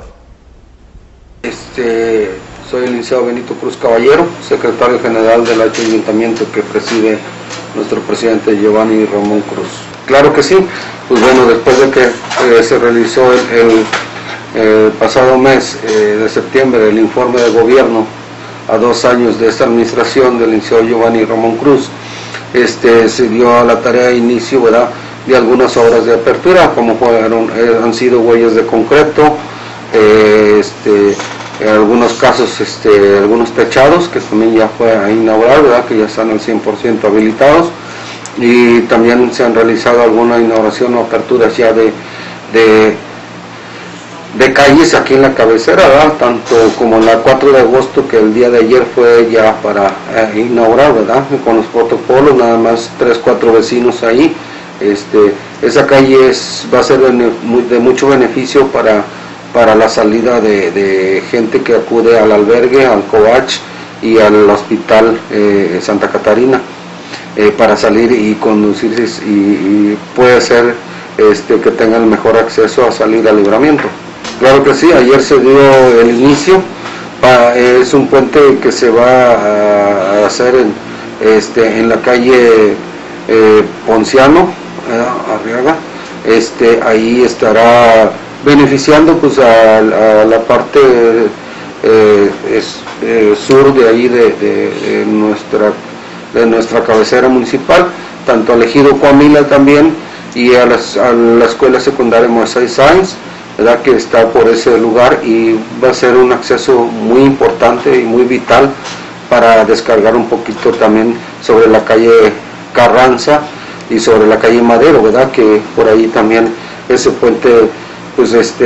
Este, soy el licenciado Benito Cruz Caballero, secretario general del Ayuntamiento que preside nuestro presidente Giovanni Ramón Cruz. Claro que sí, pues bueno, después de que eh, se realizó el, el, el pasado mes eh, de septiembre el informe de gobierno a dos años de esta administración del licenciado Giovanni Ramón Cruz, este, se dio a la tarea de inicio, ¿verdad?, de algunas obras de apertura, como fueron, eh, han sido huellas de concreto, eh, este, en algunos casos este, algunos techados que también ya fue a inaugurar, ¿verdad?, que ya están al cien por ciento habilitados, y también se han realizado alguna inauguración o aperturas ya de, de, de calles aquí en la cabecera, ¿verdad?, tanto como la cuatro de agosto, que el día de ayer fue ya para eh, inaugurar, ¿verdad?, con los protocolos, nada más tres, cuatro vecinos ahí. Este, esa calle es, va a ser de, de mucho beneficio para para la salida de, de gente que acude al albergue, al Covach y al hospital eh, Santa Catarina, eh, para salir y conducirse, y, y puede ser este, que tengan el mejor acceso a salir al Libramiento. Claro que sí, ayer se dio el inicio, pa, es un puente que se va a, a hacer en, este, en la calle eh, Ponciano, eh, Arriaga, este, ahí estará beneficiando pues a, a la parte eh, es, eh, sur de ahí de, de, de nuestra de nuestra cabecera municipal, tanto al ejido Coamila también, y a, las, a la escuela secundaria Moisés Sáenz, ¿verdad?, que está por ese lugar, y va a ser un acceso muy importante y muy vital para descargar un poquito también sobre la calle Carranza y sobre la calle Madero, ¿verdad?, que por ahí también ese puente, pues este,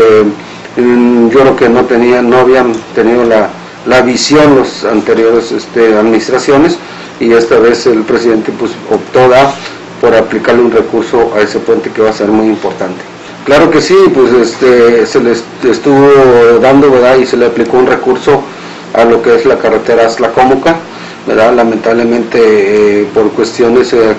yo creo que no tenían, no habían tenido la, la visión los anteriores este, administraciones, y esta vez el presidente pues optó da, por aplicarle un recurso a ese puente que va a ser muy importante. Claro que sí, pues este, se le estuvo dando, ¿verdad?, y se le aplicó un recurso a lo que es la carretera Aztlacómoca, ¿verdad?, lamentablemente eh, por cuestiones eh,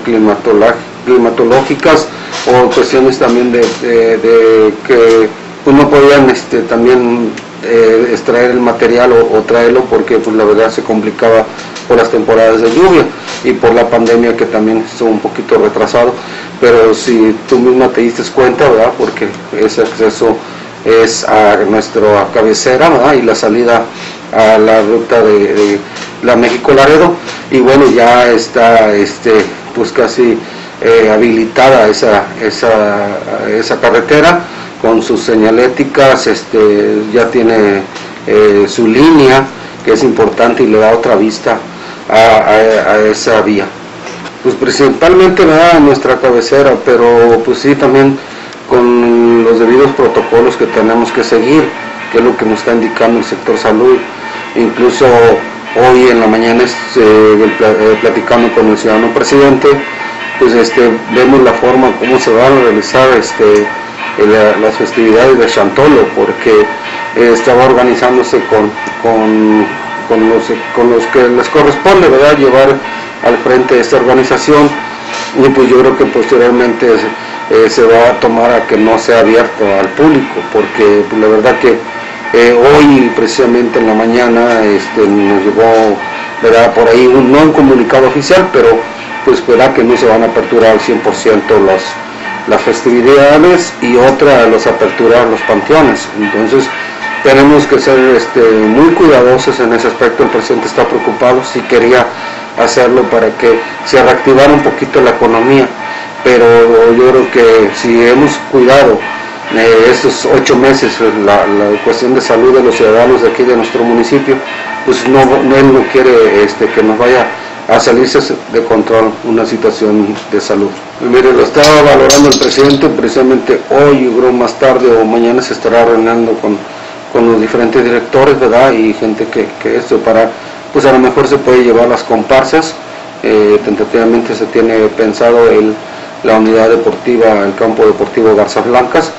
climatológicas o cuestiones también de, de, de que pues no podían este, también eh, extraer el material o, o traerlo porque pues la verdad se complicaba por las temporadas de lluvia y por la pandemia que también estuvo un poquito retrasado, pero si tú misma te diste cuenta, ¿verdad?, porque ese acceso es a nuestra cabecera, ¿verdad?, y la salida a la ruta de, de la México Laredo, y bueno, ya está este pues casi eh, habilitada esa, esa, esa carretera con sus señaléticas, este, ya tiene eh, su línea, que es importante y le da otra vista a, a, a esa vía. Pues principalmente ¿verdad?, a nuestra cabecera, pero pues sí también con los debidos protocolos que tenemos que seguir, que es lo que nos está indicando el sector salud. Incluso hoy en la mañana eh, platicando con el ciudadano presidente, pues este, vemos la forma como se van a realizar este, el, las festividades de Chantolo, porque eh, estaba organizándose con, con, con, los, con los que les corresponde, ¿verdad?, llevar al frente esta organización, y pues yo creo que posteriormente eh, se va a tomar a que no sea abierto al público, porque pues, la verdad que eh, hoy precisamente en la mañana este, nos llegó, ¿verdad?, por ahí un, no un comunicado oficial, pero pues verá que no se van a aperturar al cien por ciento las, las festividades, y otra los aperturar los panteones. Entonces tenemos que ser este, muy cuidadosos en ese aspecto. El presidente está preocupado, si quería hacerlo para que se reactivara un poquito la economía, pero yo creo que si hemos cuidado eh, estos ocho meses la, la cuestión de salud de los ciudadanos de aquí de nuestro municipio, pues no, no él no quiere este, que nos vaya a salirse de control una situación de salud. Y mire, lo estaba valorando el presidente, precisamente hoy, yo creo más tarde o mañana se estará reuniendo con, con los diferentes directores, ¿verdad?, y gente que, que esto para, pues a lo mejor se puede llevar las comparsas. Eh, tentativamente se tiene pensado el, la unidad deportiva, el campo deportivo Garzas Blancas,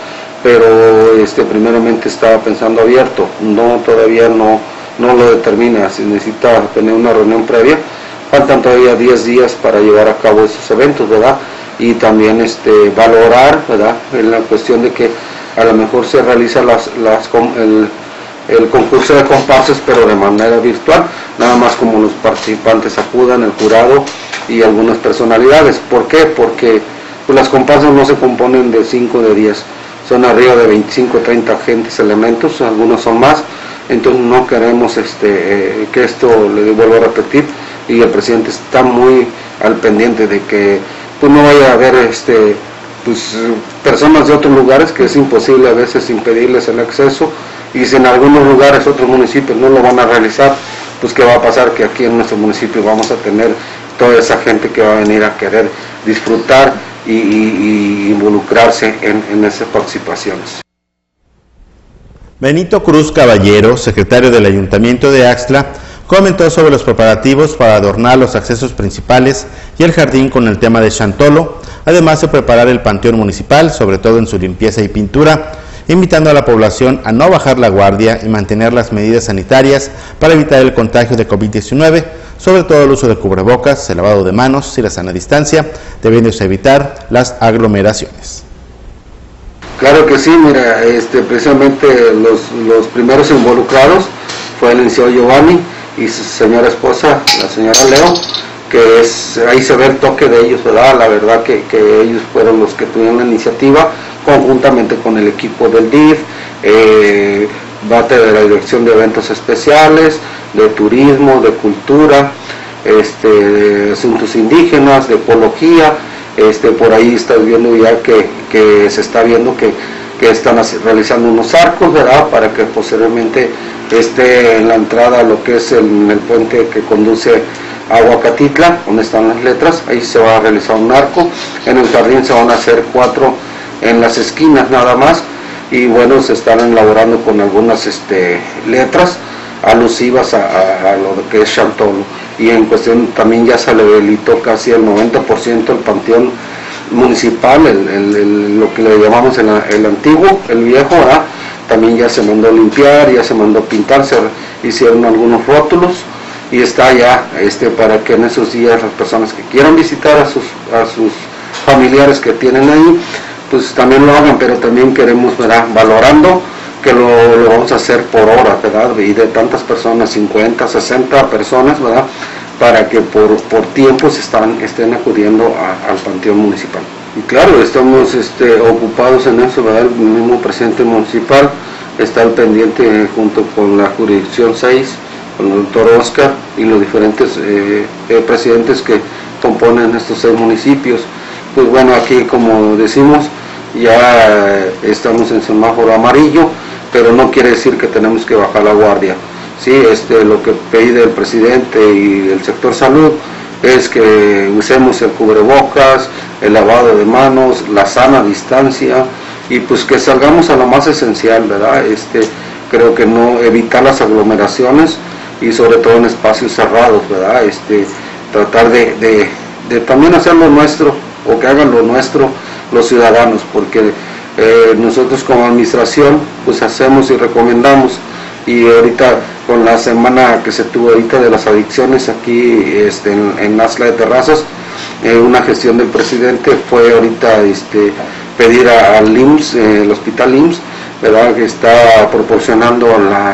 pero este, primeramente estaba pensando abierto, no, todavía no, no lo determina, se necesita tener una reunión previa. Faltan todavía diez días para llevar a cabo esos eventos, ¿verdad? Y también este, valorar, ¿verdad?, en la cuestión de que a lo mejor se realiza las, las, el, el concurso de comparsas, pero de manera virtual, nada más como los participantes acudan, el jurado y algunas personalidades. ¿Por qué? Porque pues, las comparsas no se componen de cinco o de diez, son arriba de veinticinco o treinta agentes, elementos, algunos son más, entonces no queremos este, eh, que esto, le vuelvo a repetir, y el presidente está muy al pendiente de que pues, no vaya a haber este, pues, personas de otros lugares, que es imposible a veces impedirles el acceso, y si en algunos lugares, otros municipios no lo van a realizar, pues qué va a pasar, que aquí en nuestro municipio vamos a tener toda esa gente que va a venir a querer disfrutar y, y, y involucrarse en, en esas participaciones. Benito Cruz Caballero, secretario del Ayuntamiento de Axtla, comentó sobre los preparativos para adornar los accesos principales y el jardín con el tema de Chantolo, además de preparar el panteón municipal, sobre todo en su limpieza y pintura, invitando a la población a no bajar la guardia y mantener las medidas sanitarias para evitar el contagio de COVID diecinueve, sobre todo el uso de cubrebocas, el lavado de manos y la sana distancia, debiéndose evitar las aglomeraciones. Claro que sí, mira, este, precisamente los, los primeros involucrados fue el licenciado Giovanni y su señora esposa, la señora Leo, que es, ahí se ve el toque de ellos, ¿verdad? La verdad que, que ellos fueron los que tuvieron la iniciativa, conjuntamente con el equipo del D I F, eh, parte de la Dirección de Eventos Especiales, de Turismo, de Cultura, este, de Asuntos Indígenas, de Ecología, este, por ahí estás viendo ya que, que se está viendo que, que están realizando unos arcos, ¿verdad?, para que posteriormente esté en la entrada lo que es el, el puente que conduce a Huacatitla, donde están las letras. Ahí se va a realizar un arco. En el jardín se van a hacer cuatro en las esquinas nada más, y bueno, se están elaborando con algunas este, letras alusivas a, a, a lo que es Chantolo. Y en cuestión también ya se le habilitó casi el noventa por ciento el panteón municipal, el, el, el, lo que le llamamos el, el antiguo, el viejo, ¿verdad? También ya se mandó limpiar, ya se mandó pintar, se hicieron algunos rótulos y está ya este, para que en esos días las personas que quieran visitar a sus, a sus familiares que tienen ahí, pues también lo hagan, pero también queremos, ¿verdad?, valorando que lo, lo vamos a hacer por hora, ¿verdad?, y de tantas personas, cincuenta, sesenta personas, ¿verdad?, para que por, por tiempos están, estén acudiendo a, al panteón municipal. Y claro, estamos este, ocupados en eso, ¿verdad?, el mismo presidente municipal está al pendiente junto con la jurisdicción seis, con el doctor Oscar y los diferentes eh, eh, presidentes que componen estos seis municipios. Pues bueno, aquí como decimos, ya estamos en semáforo amarillo, pero no quiere decir que tenemos que bajar la guardia. Sí, este, lo que pide el presidente y el sector salud es que usemos el cubrebocas, el lavado de manos, la sana distancia, y pues que salgamos a lo más esencial, ¿verdad? Este, creo que no evitar las aglomeraciones y sobre todo en espacios cerrados, ¿verdad? Este, tratar de, de, de también hacer lo nuestro, o que hagan lo nuestro los ciudadanos, porque eh, nosotros como administración pues hacemos y recomendamos, y ahorita con la semana que se tuvo ahorita de las adicciones aquí este, en, en Axtla de Terrazas, eh, una gestión del presidente fue ahorita este, pedir al I M S S, eh, el hospital I M S S, ¿verdad?, que está proporcionando la,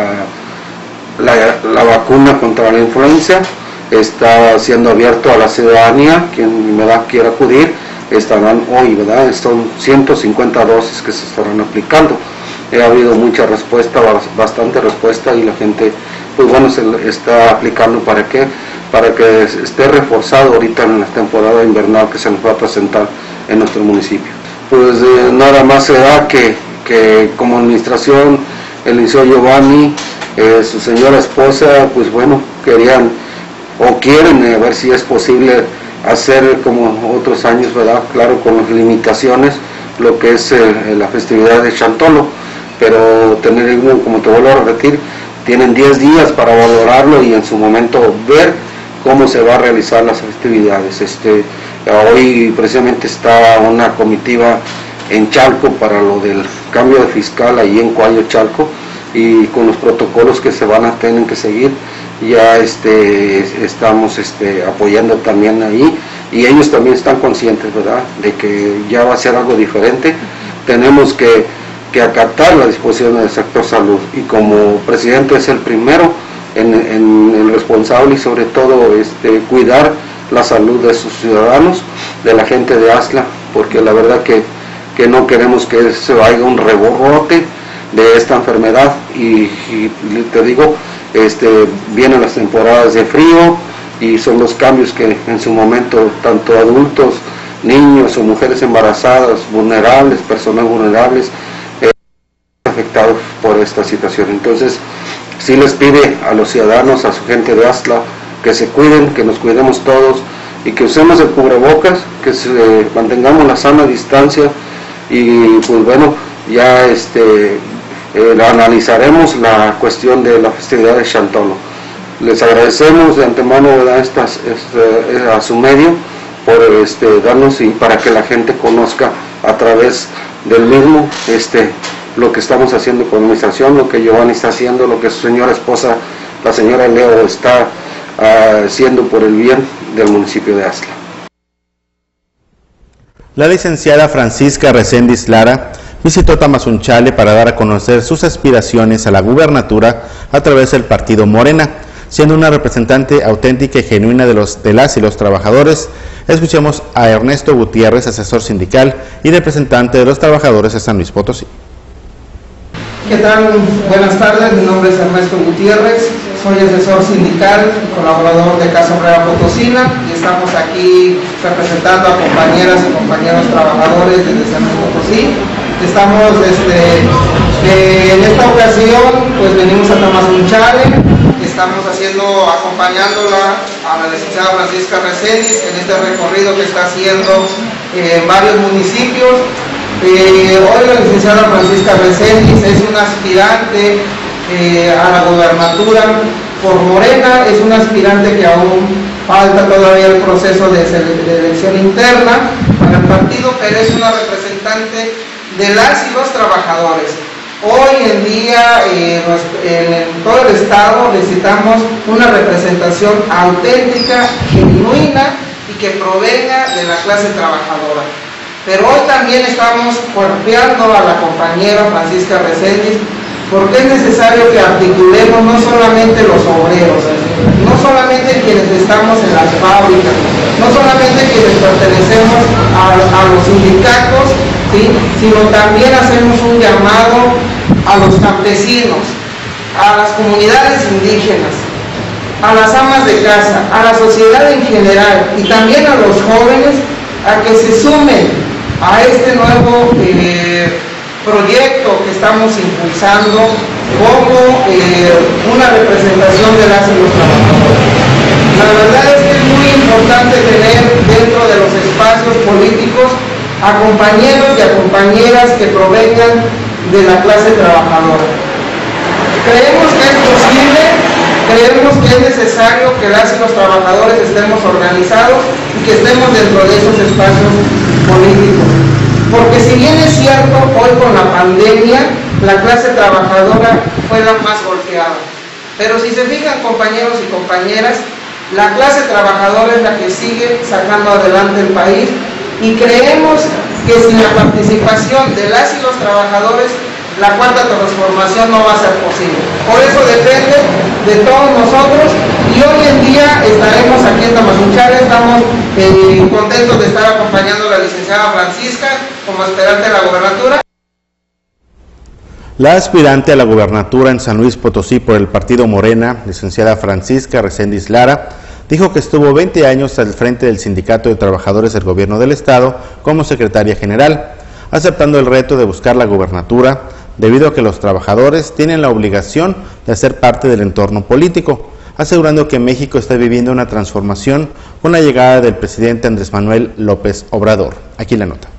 la, la, la vacuna contra la influenza, está siendo abierto a la ciudadanía, quien ¿verdad?, quiera acudir, estarán hoy, ¿verdad?, son ciento cincuenta dosis que se estarán aplicando. Ha habido mucha respuesta, bastante respuesta, y la gente, pues bueno, se está aplicando. ¿Para qué? Para que esté reforzado ahorita en la temporada invernal que se nos va a presentar en nuestro municipio. Pues eh, nada más se da que, que como administración, el licenciado Giovanni, eh, su señora esposa, pues bueno, querían o quieren eh, ver si es posible hacer como otros años, ¿verdad?, claro, con las limitaciones, lo que es eh, la festividad de Chantolo, pero tener, como te vuelvo a repetir, tienen diez días para valorarlo y en su momento ver cómo se va a realizar las festividades. Este, hoy precisamente está una comitiva en Chalco para lo del cambio de fiscal ahí en Cuayo, Chalco, y con los protocolos que se van a tener que seguir, ya este, estamos este, apoyando también ahí, y ellos también están conscientes, ¿verdad?, de que ya va a ser algo diferente. Tenemos que, que acatar las disposiciones del sector salud, y como presidente es el primero en, en el responsable, y sobre todo este, cuidar la salud de sus ciudadanos, de la gente de Axtla, porque la verdad que, que no queremos que se vaya un rebrote de esta enfermedad, y, y te digo, este, vienen las temporadas de frío, y son los cambios que en su momento tanto adultos, niños o mujeres embarazadas, vulnerables, personas vulnerables, eh, afectados por esta situación. Entonces, sí les pide a los ciudadanos, a su gente de Axtla, que se cuiden, que nos cuidemos todos, y que usemos el cubrebocas, que se, eh, mantengamos la sana distancia, y pues bueno, ya este, eh, analizaremos la cuestión de la festividad de Chantolo. Les agradecemos de antemano, ¿verdad?, estas, este, a su medio por este, darnos, y para que la gente conozca a través del mismo este, lo que estamos haciendo con la administración, lo que Giovanni está haciendo, lo que su señora esposa, la señora Leo, está uh, haciendo por el bien del municipio de Axtla. La licenciada Francisca Reséndiz Lara visitó Tamazunchale para dar a conocer sus aspiraciones a la gubernatura a través del partido Morena, siendo una representante auténtica y genuina de, los, de las y los trabajadores. Escuchemos a Ernesto Gutiérrez, asesor sindical y representante de los trabajadores de San Luis Potosí. ¿Qué tal? Buenas tardes, mi nombre es Ernesto Gutiérrez, soy asesor sindical y colaborador de Casa Obrera Potosina, y estamos aquí representando a compañeras y compañeros trabajadores desde San Luis Potosí. Estamos este, eh, en esta ocasión, pues venimos a Tamazunchale, estamos haciendo, acompañándola a la licenciada Francisca Reséndiz en este recorrido que está haciendo eh, en varios municipios. Eh, hoy la licenciada Francisca Reséndiz es una aspirante eh, a la gobernatura por Morena, es una aspirante que aún falta todavía el proceso de, de elección interna para el partido, pero es una representante de las y los trabajadores. Hoy en día eh, en todo el estado necesitamos una representación auténtica, genuina y que provenga de la clase trabajadora. Pero hoy también estamos cuerpeando a la compañera Francisca Reséndiz porque es necesario que articulemos no solamente los obreros, no solamente quienes estamos en las fábricas, no solamente quienes pertenecemos a, a los sindicatos, ¿sí?, sino también hacemos un llamado a los campesinos, a las comunidades indígenas, a las amas de casa, a la sociedad en general y también a los jóvenes a que se sumen a este nuevo eh, proyecto que estamos impulsando como eh, una representación de las y los trabajadores. La verdad es que es muy importante tener dentro de los espacios políticos a compañeros y a compañeras que provengan de la clase trabajadora. Creemos que es posible, creemos que es necesario que las y los trabajadores estemos organizados y que estemos dentro de esos espacios políticos. Porque si bien es cierto, hoy con la pandemia, la clase trabajadora fue la más golpeada. Pero si se fijan, compañeros y compañeras, la clase trabajadora es la que sigue sacando adelante el país y creemos que sin la participación de las y los trabajadores, la cuarta transformación no va a ser posible. Por eso depende de todos nosotros y hoy en día estaremos aquí en Tamazunchale, estamos eh, contentos de estar acompañando a la licenciada Francisca como aspirante a la gobernatura. La aspirante a la gobernatura en San Luis Potosí por el partido Morena, licenciada Francisca Reséndiz Lara, dijo que estuvo veinte años al frente del Sindicato de Trabajadores del Gobierno del Estado como secretaria general, aceptando el reto de buscar la gobernatura debido a que los trabajadores tienen la obligación de ser parte del entorno político, asegurando que México está viviendo una transformación con la llegada del presidente Andrés Manuel López Obrador. Aquí la nota.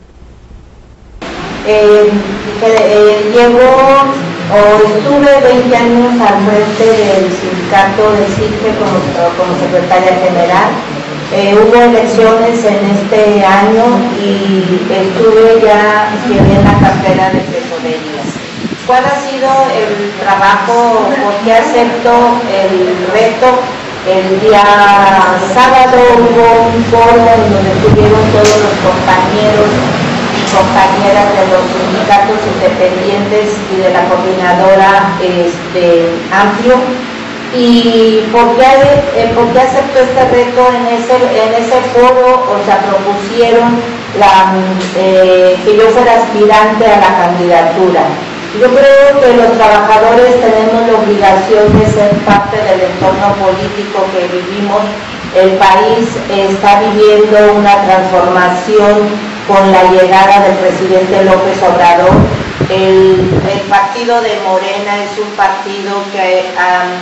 Eh, eh, llevo o estuve veinte años al frente del sindicato de S I G E como, como secretaria general. Eh, hubo elecciones en este año y estuve ya en la cartera de tesorería. ¿Cuál ha sido el trabajo? ¿Por qué acepto el reto? El día sábado hubo un foro en donde estuvieron todos los compañeros y compañeras de los sindicatos independientes y de la coordinadora este, Amplio. ¿Y por qué, eh, por qué acepto este reto? En ese, en ese foro, o sea, propusieron la, eh, que yo fuera aspirante a la candidatura. Yo creo que los trabajadores tenemos la obligación de ser parte del entorno político que vivimos. El país está viviendo una transformación con la llegada del presidente López Obrador. El, el partido de Morena es un partido que um,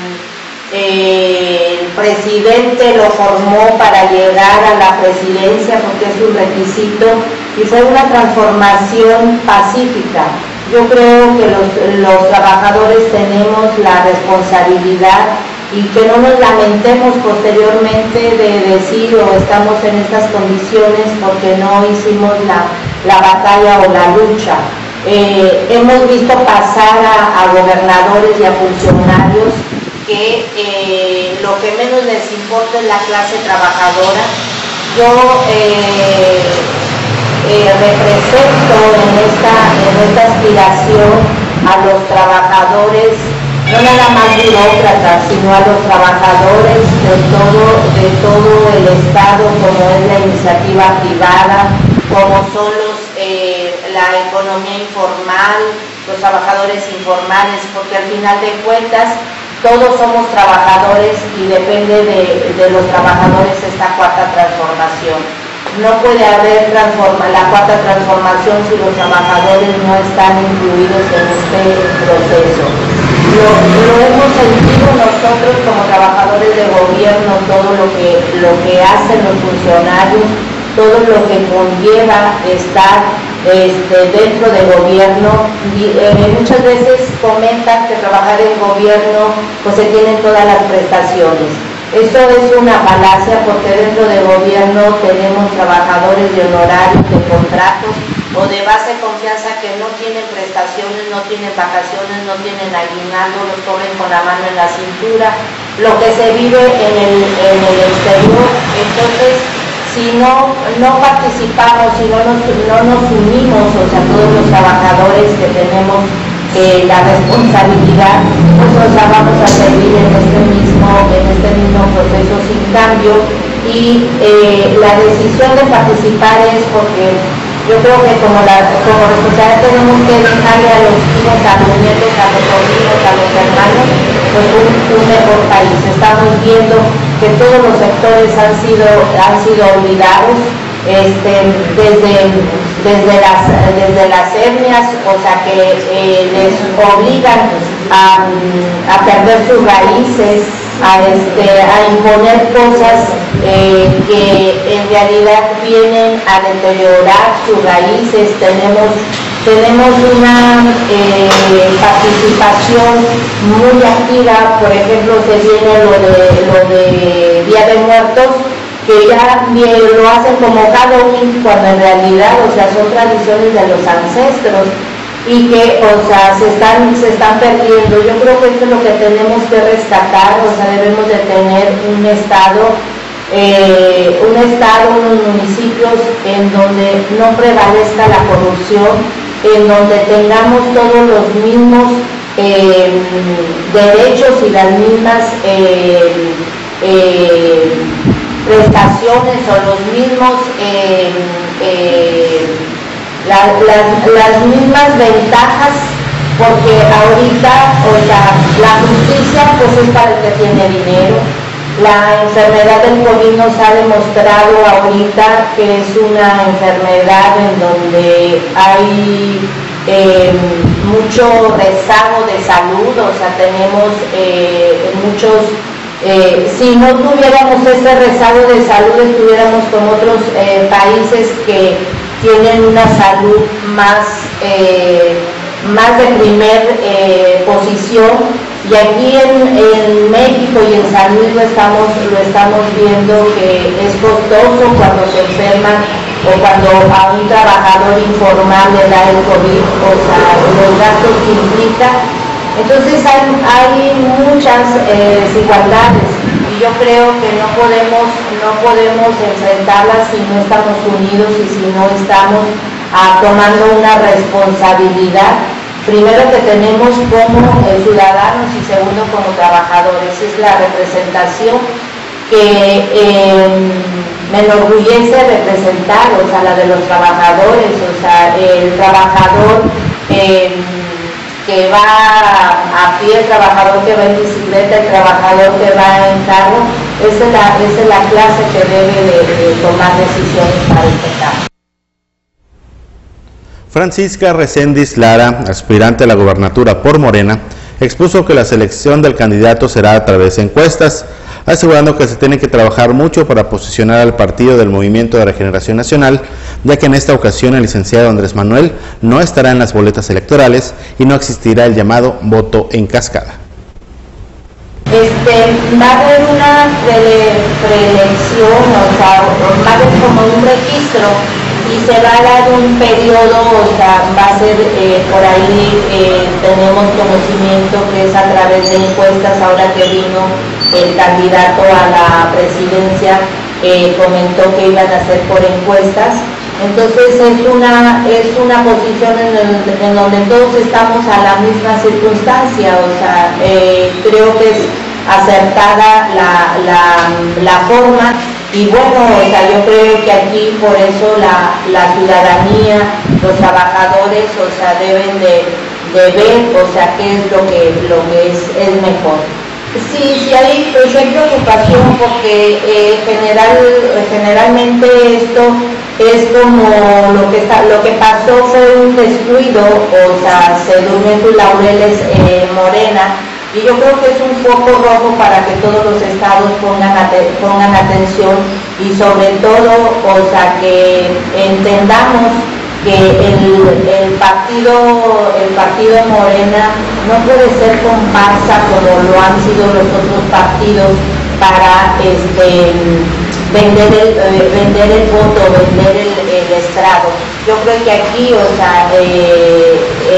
eh, el presidente lo formó para llegar a la presidencia porque es un requisito y fue una transformación pacífica. Yo creo que los, los trabajadores tenemos la responsabilidad y que no nos lamentemos posteriormente de decir o estamos en estas condiciones porque no hicimos la, la batalla o la lucha. Eh, hemos visto pasar a, a gobernadores y a funcionarios que eh, lo que menos les importa es la clase trabajadora. Yo eh, Eh, represento en esta, en esta aspiración a los trabajadores, no nada más burócratas, sino a los trabajadores de todo, de todo el Estado, como es la iniciativa privada, como son los, eh, la economía informal, los trabajadores informales, porque al final de cuentas todos somos trabajadores y depende de, de los trabajadores esta cuarta transformación. No puede haber transforma, la cuarta transformación si los trabajadores no están incluidos en este proceso. Lo, lo hemos sentido nosotros como trabajadores de gobierno, todo lo que, lo que hacen los funcionarios, todo lo que conlleva estar este, dentro del gobierno. Y, eh, muchas veces comentan que trabajar en gobierno pues se tienen todas las prestaciones. Eso es una falacia porque dentro del gobierno tenemos trabajadores de honorarios, de contratos o de base de confianza que no tienen prestaciones, no tienen vacaciones, no tienen aguinaldo, los cobren con la mano en la cintura, lo que se vive en el, en el exterior. Entonces, si no, no participamos, si no nos, no nos unimos, o sea, todos los trabajadores que tenemos eh, la responsabilidad, pues nos la vamos a servir en este mismo, en este mismo proceso sin cambio. Y eh, la decisión de participar es porque yo creo que como, la, como responsabilidad tenemos que dejarle a los hijos, a los nietos, a los sobrinos, a los hermanos, pues un, un mejor país. Estamos viendo que todos los sectores han sido, han sido olvidados, este, desde, desde, las, desde las etnias, o sea que eh, les obligan a, a perder sus raíces, a, este, a imponer cosas eh, que en realidad vienen a deteriorar sus raíces. Tenemos Tenemos una eh, participación muy activa, por ejemplo, se viene lo de, lo de Día de Muertos, que ya lo hacen como Halloween, cuando en realidad, o sea, son tradiciones de los ancestros y que, o sea, se están, se están perdiendo. Yo creo que esto es lo que tenemos que rescatar, o sea, debemos de tener un estado, eh, un estado, unos municipios en donde no prevalezca la corrupción, en donde tengamos todos los mismos eh, derechos y las mismas eh, eh, prestaciones o los mismos eh, eh, la, las, las mismas ventajas, porque ahorita, o sea, la justicia pues es para el que tiene dinero. La enfermedad del COVID nos ha demostrado ahorita que es una enfermedad en donde hay eh, mucho rezago de salud, o sea, tenemos eh, muchos, eh, si no tuviéramos ese rezago de salud, estuviéramos con otros eh, países que tienen una salud más, eh, más de primer eh, posición. Y aquí en, en México y en San Luis lo estamos, lo estamos viendo que es costoso cuando se enferman o cuando a un trabajador informal le da el COVID, o sea, los gastos que implica. Entonces hay, hay muchas eh, desigualdades y yo creo que no podemos, no podemos enfrentarlas si no estamos unidos y si no estamos ah, tomando una responsabilidad. Primero que tenemos como eh, ciudadanos y segundo como trabajadores, es la representación que eh, me enorgullece representar, o sea, la de los trabajadores, o sea, el trabajador eh, que va a pie, el trabajador que va en bicicleta, el trabajador que va en carro, esa es la, esa es la clase que debe de, de tomar decisiones para este cambio. Francisca Reséndiz Lara, aspirante a la gobernatura por Morena, expuso que la selección del candidato será a través de encuestas, asegurando que se tiene que trabajar mucho para posicionar al partido del Movimiento de Regeneración Nacional, ya que en esta ocasión el licenciado Andrés Manuel no estará en las boletas electorales y no existirá el llamado voto en cascada. Este, va a haber una pre preelección, o sea, va a haber como un registro y se va a dar un periodo, o sea, va a ser eh, por ahí, eh, tenemos conocimiento que es a través de encuestas. Ahora que vino el candidato a la presidencia, eh, comentó que iban a ser por encuestas. Entonces es una, es una posición en, el, en donde todos estamos a la misma circunstancia, o sea, eh, creo que es acertada la, la, la forma. Y bueno, o sea, yo creo que aquí por eso la, la ciudadanía, los trabajadores, o sea, deben de, de ver, o sea, qué es lo que, lo que es, es mejor. Sí, sí hay, pues hay preocupación porque eh, general, generalmente esto es como lo que está, lo que pasó fue un descuido, o sea, se durmió en sus laureles eh, Morena, y yo creo que es un foco rojo para que todos los estados pongan, pongan atención y sobre todo, o sea, que entendamos que el, el partido el partido Morena no puede ser comparsa como lo han sido los otros partidos para este vender el eh, vender el voto, vender el, el estrado. Yo creo que aquí, o sea, eh,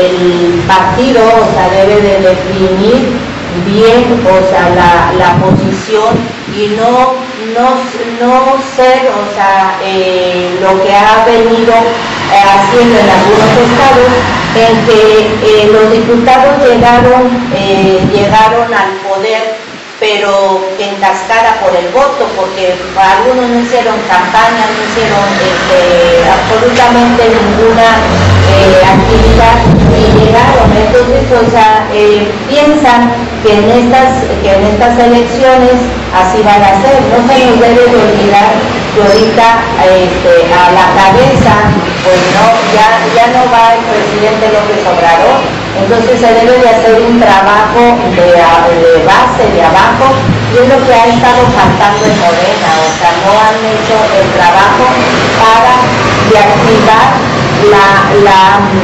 el partido, o sea, debe de definir bien, o sea, la, la posición y no no no ser, o sea, eh, lo que ha venido eh, haciendo en algunos estados, en que eh, los diputados llegaron eh, llegaron al poder, pero en cascada por el voto, porque algunos no hicieron campaña, no hicieron este, absolutamente ninguna eh, actividad y llegaron. Entonces, o sea, eh, piensan que en estas que en estas elecciones así van a ser. No se nos debe de olvidar que ahorita este, a la cabeza, pues no, ya, ya no va el presidente López Obrador. Entonces se debe de hacer un trabajo de, de base, de abajo, y es lo que ha estado faltando en Morena, o sea, no han hecho el trabajo para reactivar la, la,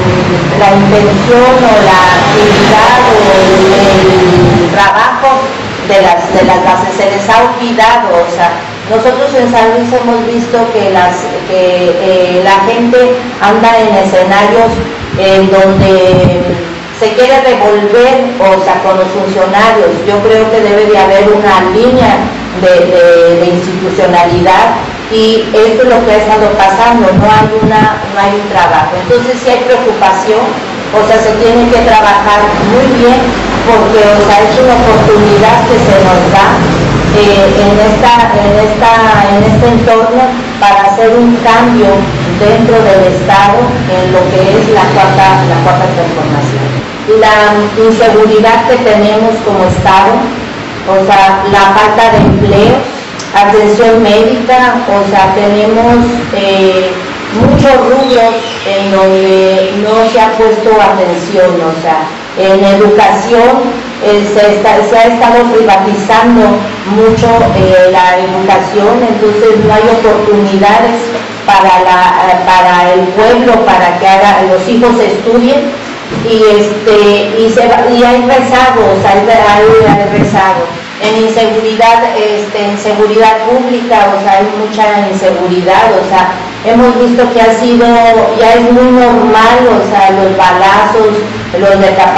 la intención o la actividad o el, el trabajo de las, de las bases, se les ha olvidado, o sea, nosotros en San Luis hemos visto que, las, que eh, la gente anda en escenarios en donde se quiere revolver, o sea, con los funcionarios. Yo creo que debe de haber una línea de, de, de institucionalidad y esto es lo que ha estado pasando, no hay, una, no hay un trabajo. Entonces sí hay preocupación, o sea, se tiene que trabajar muy bien porque, o sea, es una oportunidad que se nos da eh, en, esta, en, esta, en este entorno para hacer un cambio dentro del Estado en lo que es la cuarta, la cuarta transformación. La inseguridad que tenemos como Estado, o sea, la falta de empleo, atención médica, o sea, tenemos eh, muchos rubros en donde no se ha puesto atención, o sea, en educación eh, se, está, se ha estado privatizando mucho eh, la educación, entonces no hay oportunidades para, la, para el pueblo, para que haga, los hijos estudien. Y este y, se, y hay rezagos, hay, hay, hay rezagos en inseguridad, este, en seguridad pública, o sea, hay mucha inseguridad, o sea, hemos visto que ha sido, ya es muy normal, o sea, los balazos, los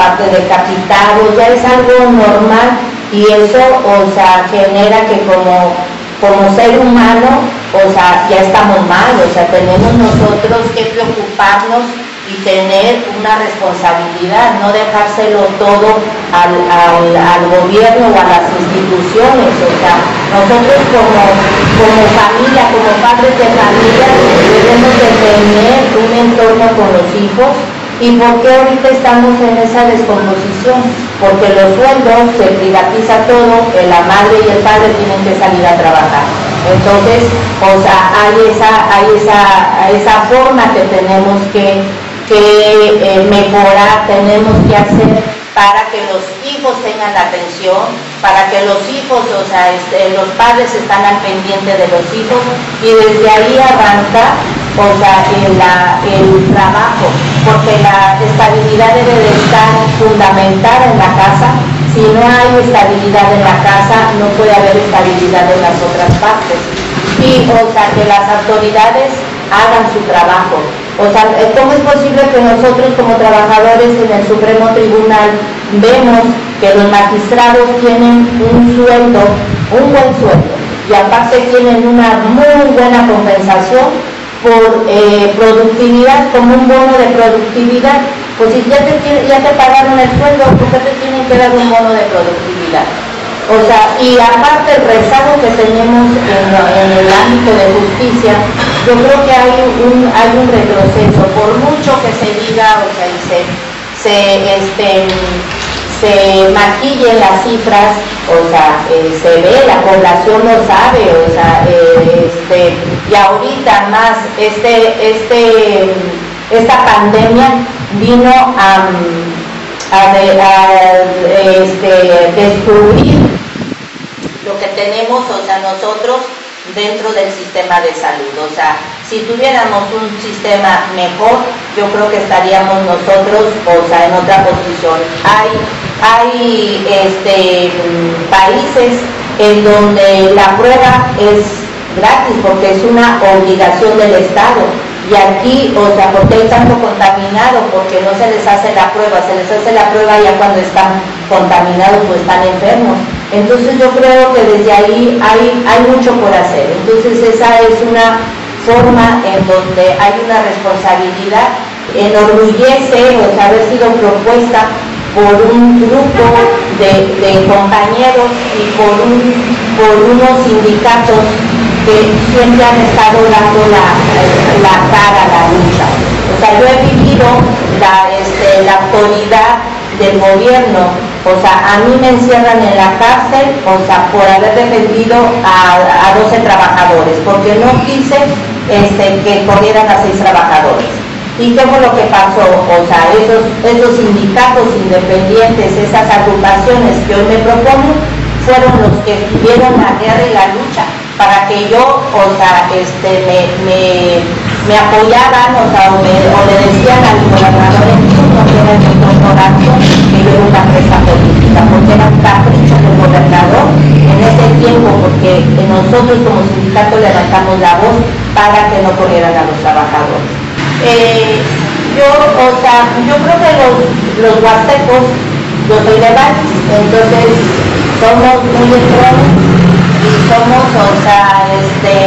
decapitados, ya es algo normal y eso, o sea, genera que como, como ser humano, o sea, ya estamos mal, o sea, tenemos nosotros que preocuparnos y tener una responsabilidad, no dejárselo todo al, al, al gobierno o a las instituciones, o sea, nosotros como, como familia, como padres de familia, debemos de tener un entorno con los hijos. ¿Y por qué ahorita estamos en esa descomposición? Porque los sueldos, se privatiza todo, la madre y el padre tienen que salir a trabajar. Entonces, o sea, hay esa, hay esa, esa forma que tenemos que que eh, mejorar, tenemos que hacer para que los hijos tengan atención, para que los hijos, o sea, este, los padres están al pendiente de los hijos y desde ahí arranca, o sea, el, la, el trabajo, porque la estabilidad debe de estar fundamentada en la casa. Si no hay estabilidad en la casa, no puede haber estabilidad en las otras partes. Y, o sea, que las autoridades hagan su trabajo. O sea, ¿cómo es posible que nosotros como trabajadores en el Supremo Tribunal vemos que los magistrados tienen un sueldo, un buen sueldo, y aparte tienen una muy buena compensación por eh, productividad, como un bono de productividad? Pues si ya te, ya te pagaron el sueldo, ¿por qué te tienen que dar un bono de productividad? O sea, y aparte el rezago que tenemos en, en el ámbito de justicia, yo creo que hay un, hay un retroceso, por mucho que se diga, o sea, y se, se, este, se maquillen las cifras, o sea, eh, se ve, la población lo sabe, o sea, eh, este, y ahorita más este, este, esta pandemia vino a, a, de, a este, descubrir lo que tenemos, o sea, nosotros dentro del sistema de salud. O sea, si tuviéramos un sistema mejor, yo creo que estaríamos nosotros, o sea, en otra posición. Hay, hay este, países en donde la prueba es gratis porque es una obligación del Estado. Y aquí, o sea, porque hay tanto contaminado, porque no se les hace la prueba, se les hace la prueba ya cuando están contaminados o están enfermos. Entonces yo creo que desde ahí hay, hay mucho por hacer. Entonces esa es una forma en donde hay una responsabilidad, enorgullece, o sea, haber sido propuesta por un grupo de, de compañeros y por, un, por unos sindicatos que siempre han estado dando la, la cara a la lucha. O sea, yo he vivido la, este, la autoridad del gobierno, o sea, a mí me encierran en la cárcel, o sea, por haber defendido a, a doce trabajadores, porque no quise este, que corrieran a seis trabajadores. ¿Y qué fue lo que pasó? O sea, esos, esos sindicatos independientes, esas agrupaciones que hoy me proponen, fueron los que tuvieron la guerra y la lucha para que yo, o sea, este, me, me, me apoyaran, o sea, o, me, o le decían al gobernador en turno que era mi corporación, que yo era una presa política, porque era un capricho del gobernador en ese tiempo, porque nosotros como sindicato levantamos la voz para que no corrieran a los trabajadores. Eh, yo, o sea, yo creo que los, los huastecos, yo soy de Valles, entonces somos muy entrones y somos, o sea, este,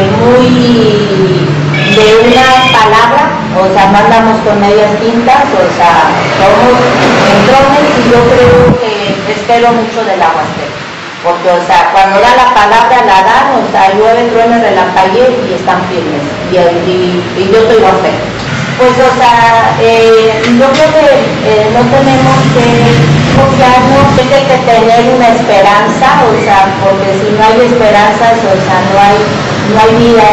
muy de una palabra, o sea, no andamos con medias tintas, o sea, somos entrones y yo creo que espero mucho de la huasteca, porque, o sea, cuando da la palabra la dan, o sea, llueve, truene, relampaguee y están firmes, y, y, y yo soy huasteca. Pues, o sea, eh, yo creo que eh, no tenemos que confiarnos, que hay que tener una esperanza, o sea, porque si no hay esperanzas, o sea, no hay, no hay vida,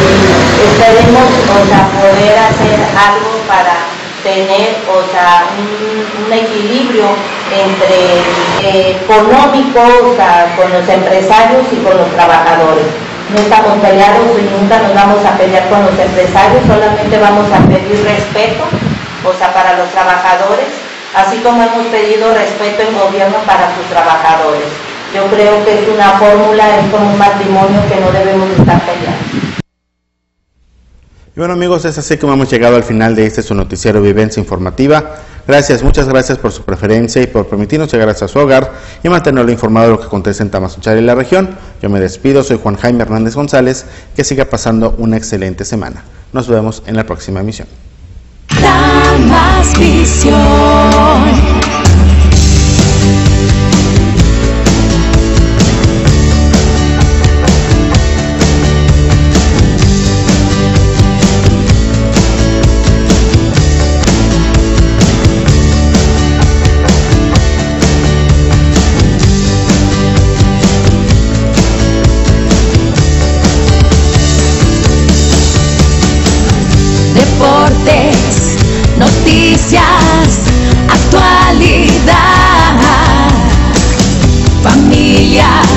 y esperemos, o sea, poder hacer algo para tener, o sea, un, un equilibrio entre eh, económico, o sea, con los empresarios y con los trabajadores. No estamos peleados y nunca nos vamos a pelear con los empresarios, solamente vamos a pedir respeto, o sea, para los trabajadores, así como hemos pedido respeto en gobierno para sus trabajadores. Yo creo que es una fórmula, es como un matrimonio que no debemos estar peleando. Y bueno, amigos, es así como hemos llegado al final de este su noticiero Vivencia Informativa. Gracias, muchas gracias por su preferencia y por permitirnos llegar hasta su hogar y mantenerlo informado de lo que acontece en Tamazunchale y la región. Yo me despido, soy Juan Jaime Hernández González, que siga pasando una excelente semana. Nos vemos en la próxima emisión. Tamazvisión. Deportes, noticias, actualidad, familia.